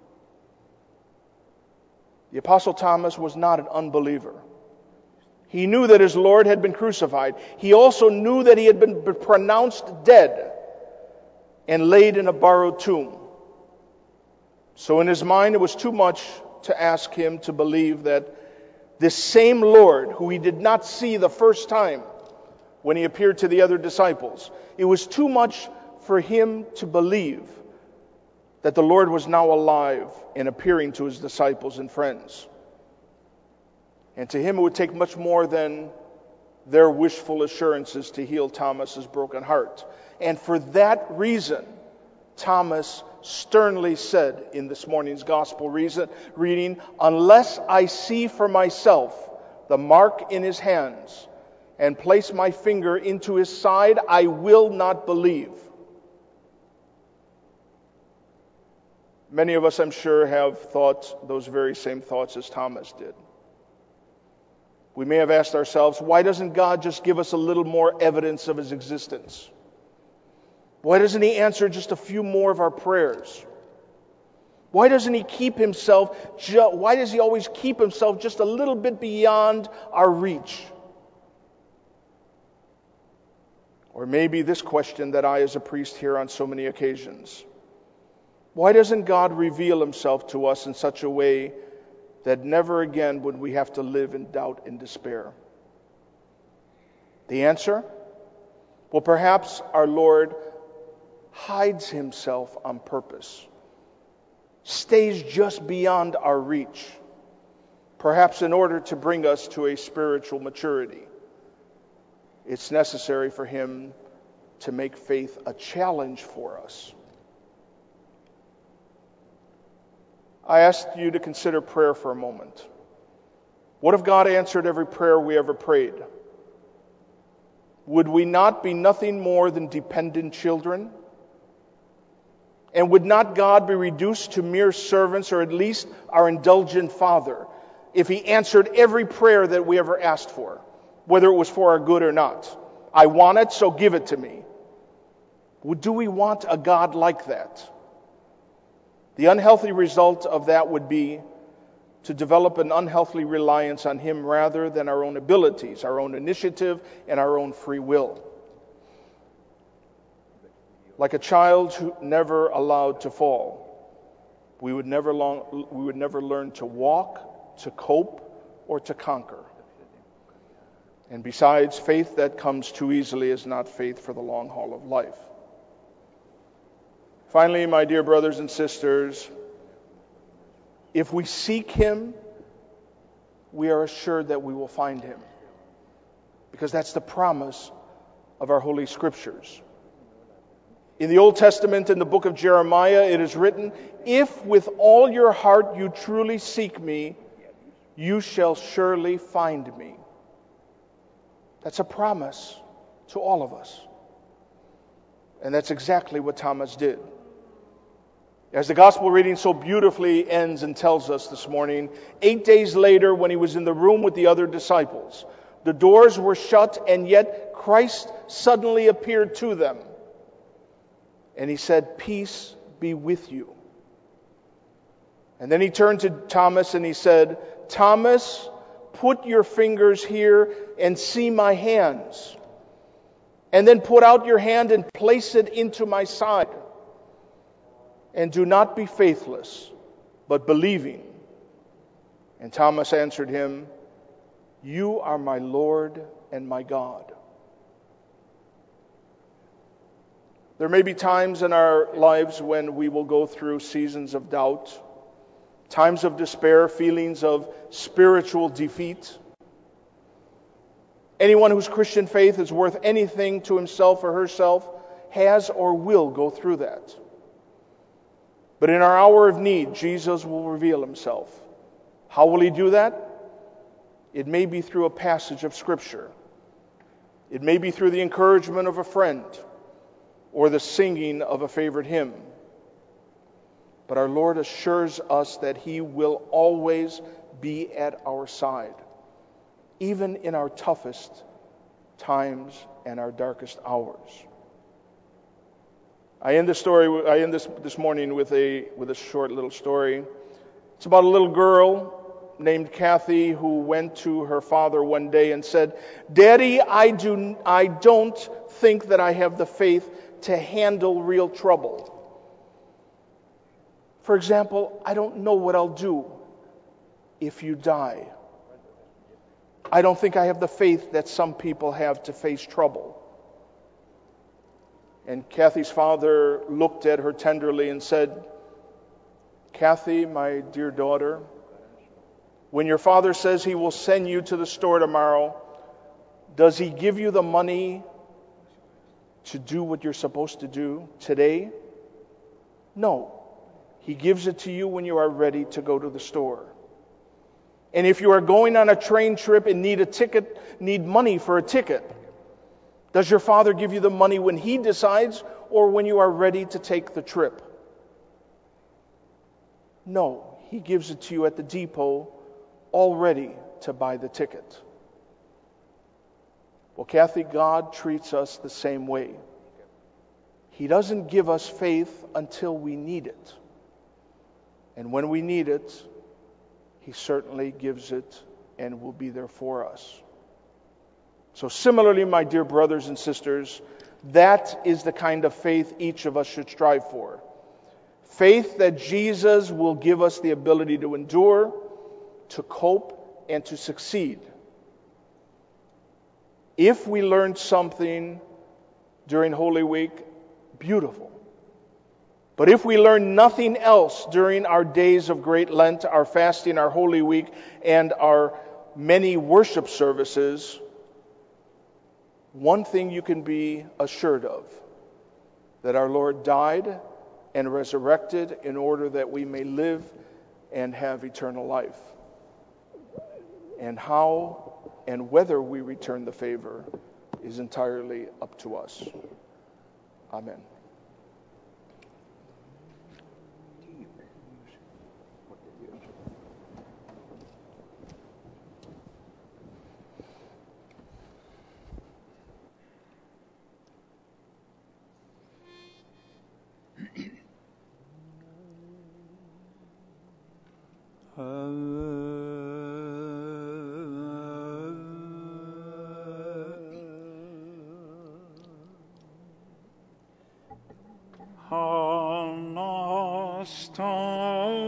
The Apostle Thomas was not an unbeliever. He knew that his Lord had been crucified. He also knew that he had been pronounced dead and laid in a borrowed tomb. So in his mind, it was too much to ask him to believe that this same Lord, who he did not see the first time when he appeared to the other disciples, it was too much for him to believe that the Lord was now alive and appearing to his disciples and friends. And to him it would take much more than their wishful assurances to heal Thomas's broken heart. And for that reason, Thomas sternly said in this morning's gospel reading, unless I see for myself the mark in his hands and place my finger into his side, I will not believe. Many of us, I'm sure, have thought those very same thoughts as Thomas did. We may have asked ourselves, why doesn't God just give us a little more evidence of his existence? Why doesn't he answer just a few more of our prayers? Why doesn't he keep himself, ju- why does he always keep himself just a little bit beyond our reach? Or maybe this question that I as a priest hear on so many occasions. Why doesn't God reveal himself to us in such a way that never again would we have to live in doubt and despair? The answer? Well, perhaps our Lord hides himself on purpose, stays just beyond our reach, perhaps in order to bring us to a spiritual maturity. It's necessary for him to make faith a challenge for us. I asked you to consider prayer for a moment. What if God answered every prayer we ever prayed? Would we not be nothing more than dependent children? And would not God be reduced to mere servants, or at least our indulgent Father, if he answered every prayer that we ever asked for, whether it was for our good or not? I want it, so give it to me. Do we want a God like that? The unhealthy result of that would be to develop an unhealthy reliance on him rather than our own abilities, our own initiative, and our own free will. Like a child who never allowed to fall, we would never long, we would never learn to walk, to cope, or to conquer. And besides, faith that comes too easily is not faith for the long haul of life. Finally, my dear brothers and sisters, if we seek Him, we are assured that we will find Him, because that's the promise of our Holy Scriptures. In the Old Testament, in the book of Jeremiah, it is written, "If with all your heart you truly seek me, you shall surely find me." That's a promise to all of us. And that's exactly what Thomas did. As the gospel reading so beautifully ends and tells us this morning, eight days later, when he was in the room with the other disciples, the doors were shut, and yet Christ suddenly appeared to them. And he said, "Peace be with you." And then he turned to Thomas and he said, "Thomas, put your fingers here and see my hands. And then put out your hand and place it into my side. And do not be faithless, but believing." And Thomas answered him, "You are my Lord and my God." There may be times in our lives when we will go through seasons of doubt, times of despair, feelings of spiritual defeat. Anyone whose Christian faith is worth anything to himself or herself has or will go through that. But in our hour of need, Jesus will reveal Himself. How will He do that? It may be through a passage of Scripture. It may be through the encouragement of a friend or the singing of a favorite hymn. But our Lord assures us that He will always be at our side, even in our toughest times and our darkest hours. I end the story. I end this this morning with a with a short little story. It's about a little girl named Kathy who went to her father one day and said, "Daddy, I do I don't think that I have the faith to handle real trouble. For example, I don't know what I'll do if you die. I don't think I have the faith that some people have to face trouble." And Kathy's father looked at her tenderly and said, "Kathy, my dear daughter, when your father says he will send you to the store tomorrow, does he give you the money to do what you're supposed to do today? No. He gives it to you when you are ready to go to the store. And if you are going on a train trip and need a ticket, need money for a ticket, does your father give you the money when he decides or when you are ready to take the trip? No, he gives it to you at the depot, all ready to buy the ticket." Well, Kathy, God treats us the same way. He doesn't give us faith until we need it. And when we need it, He certainly gives it and will be there for us. So similarly, my dear brothers and sisters, that is the kind of faith each of us should strive for. Faith that Jesus will give us the ability to endure, to cope, and to succeed. If we learned something during Holy Week, beautiful. But if we learn nothing else during our days of Great Lent, our fasting, our Holy Week, and our many worship services, one thing you can be assured of, that our Lord died and resurrected in order that we may live and have eternal life. And how and whether we return the favor is entirely up to us. Amen. Anastas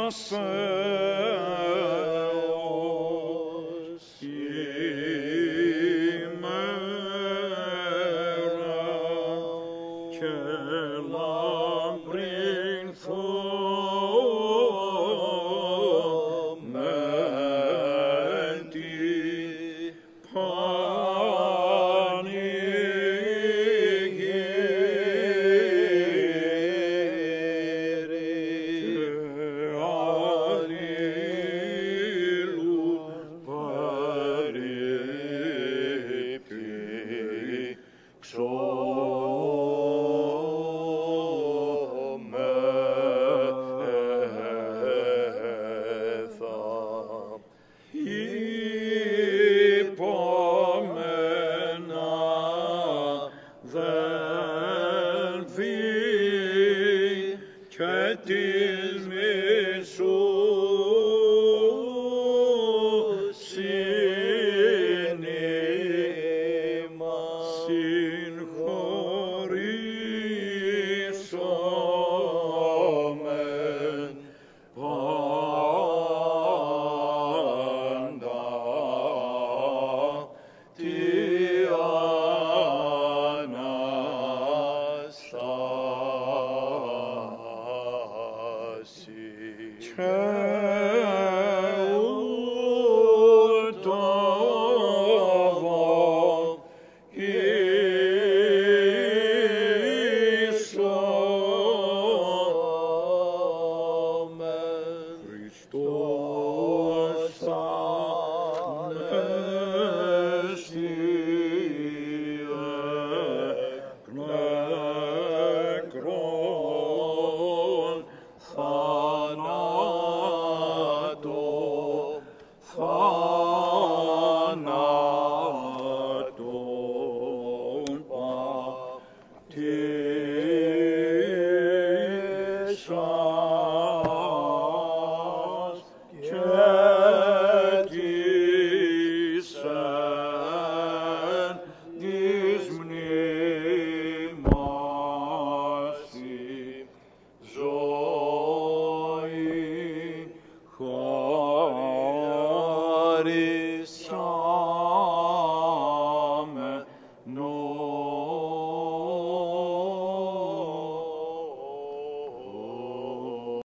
Χωρίς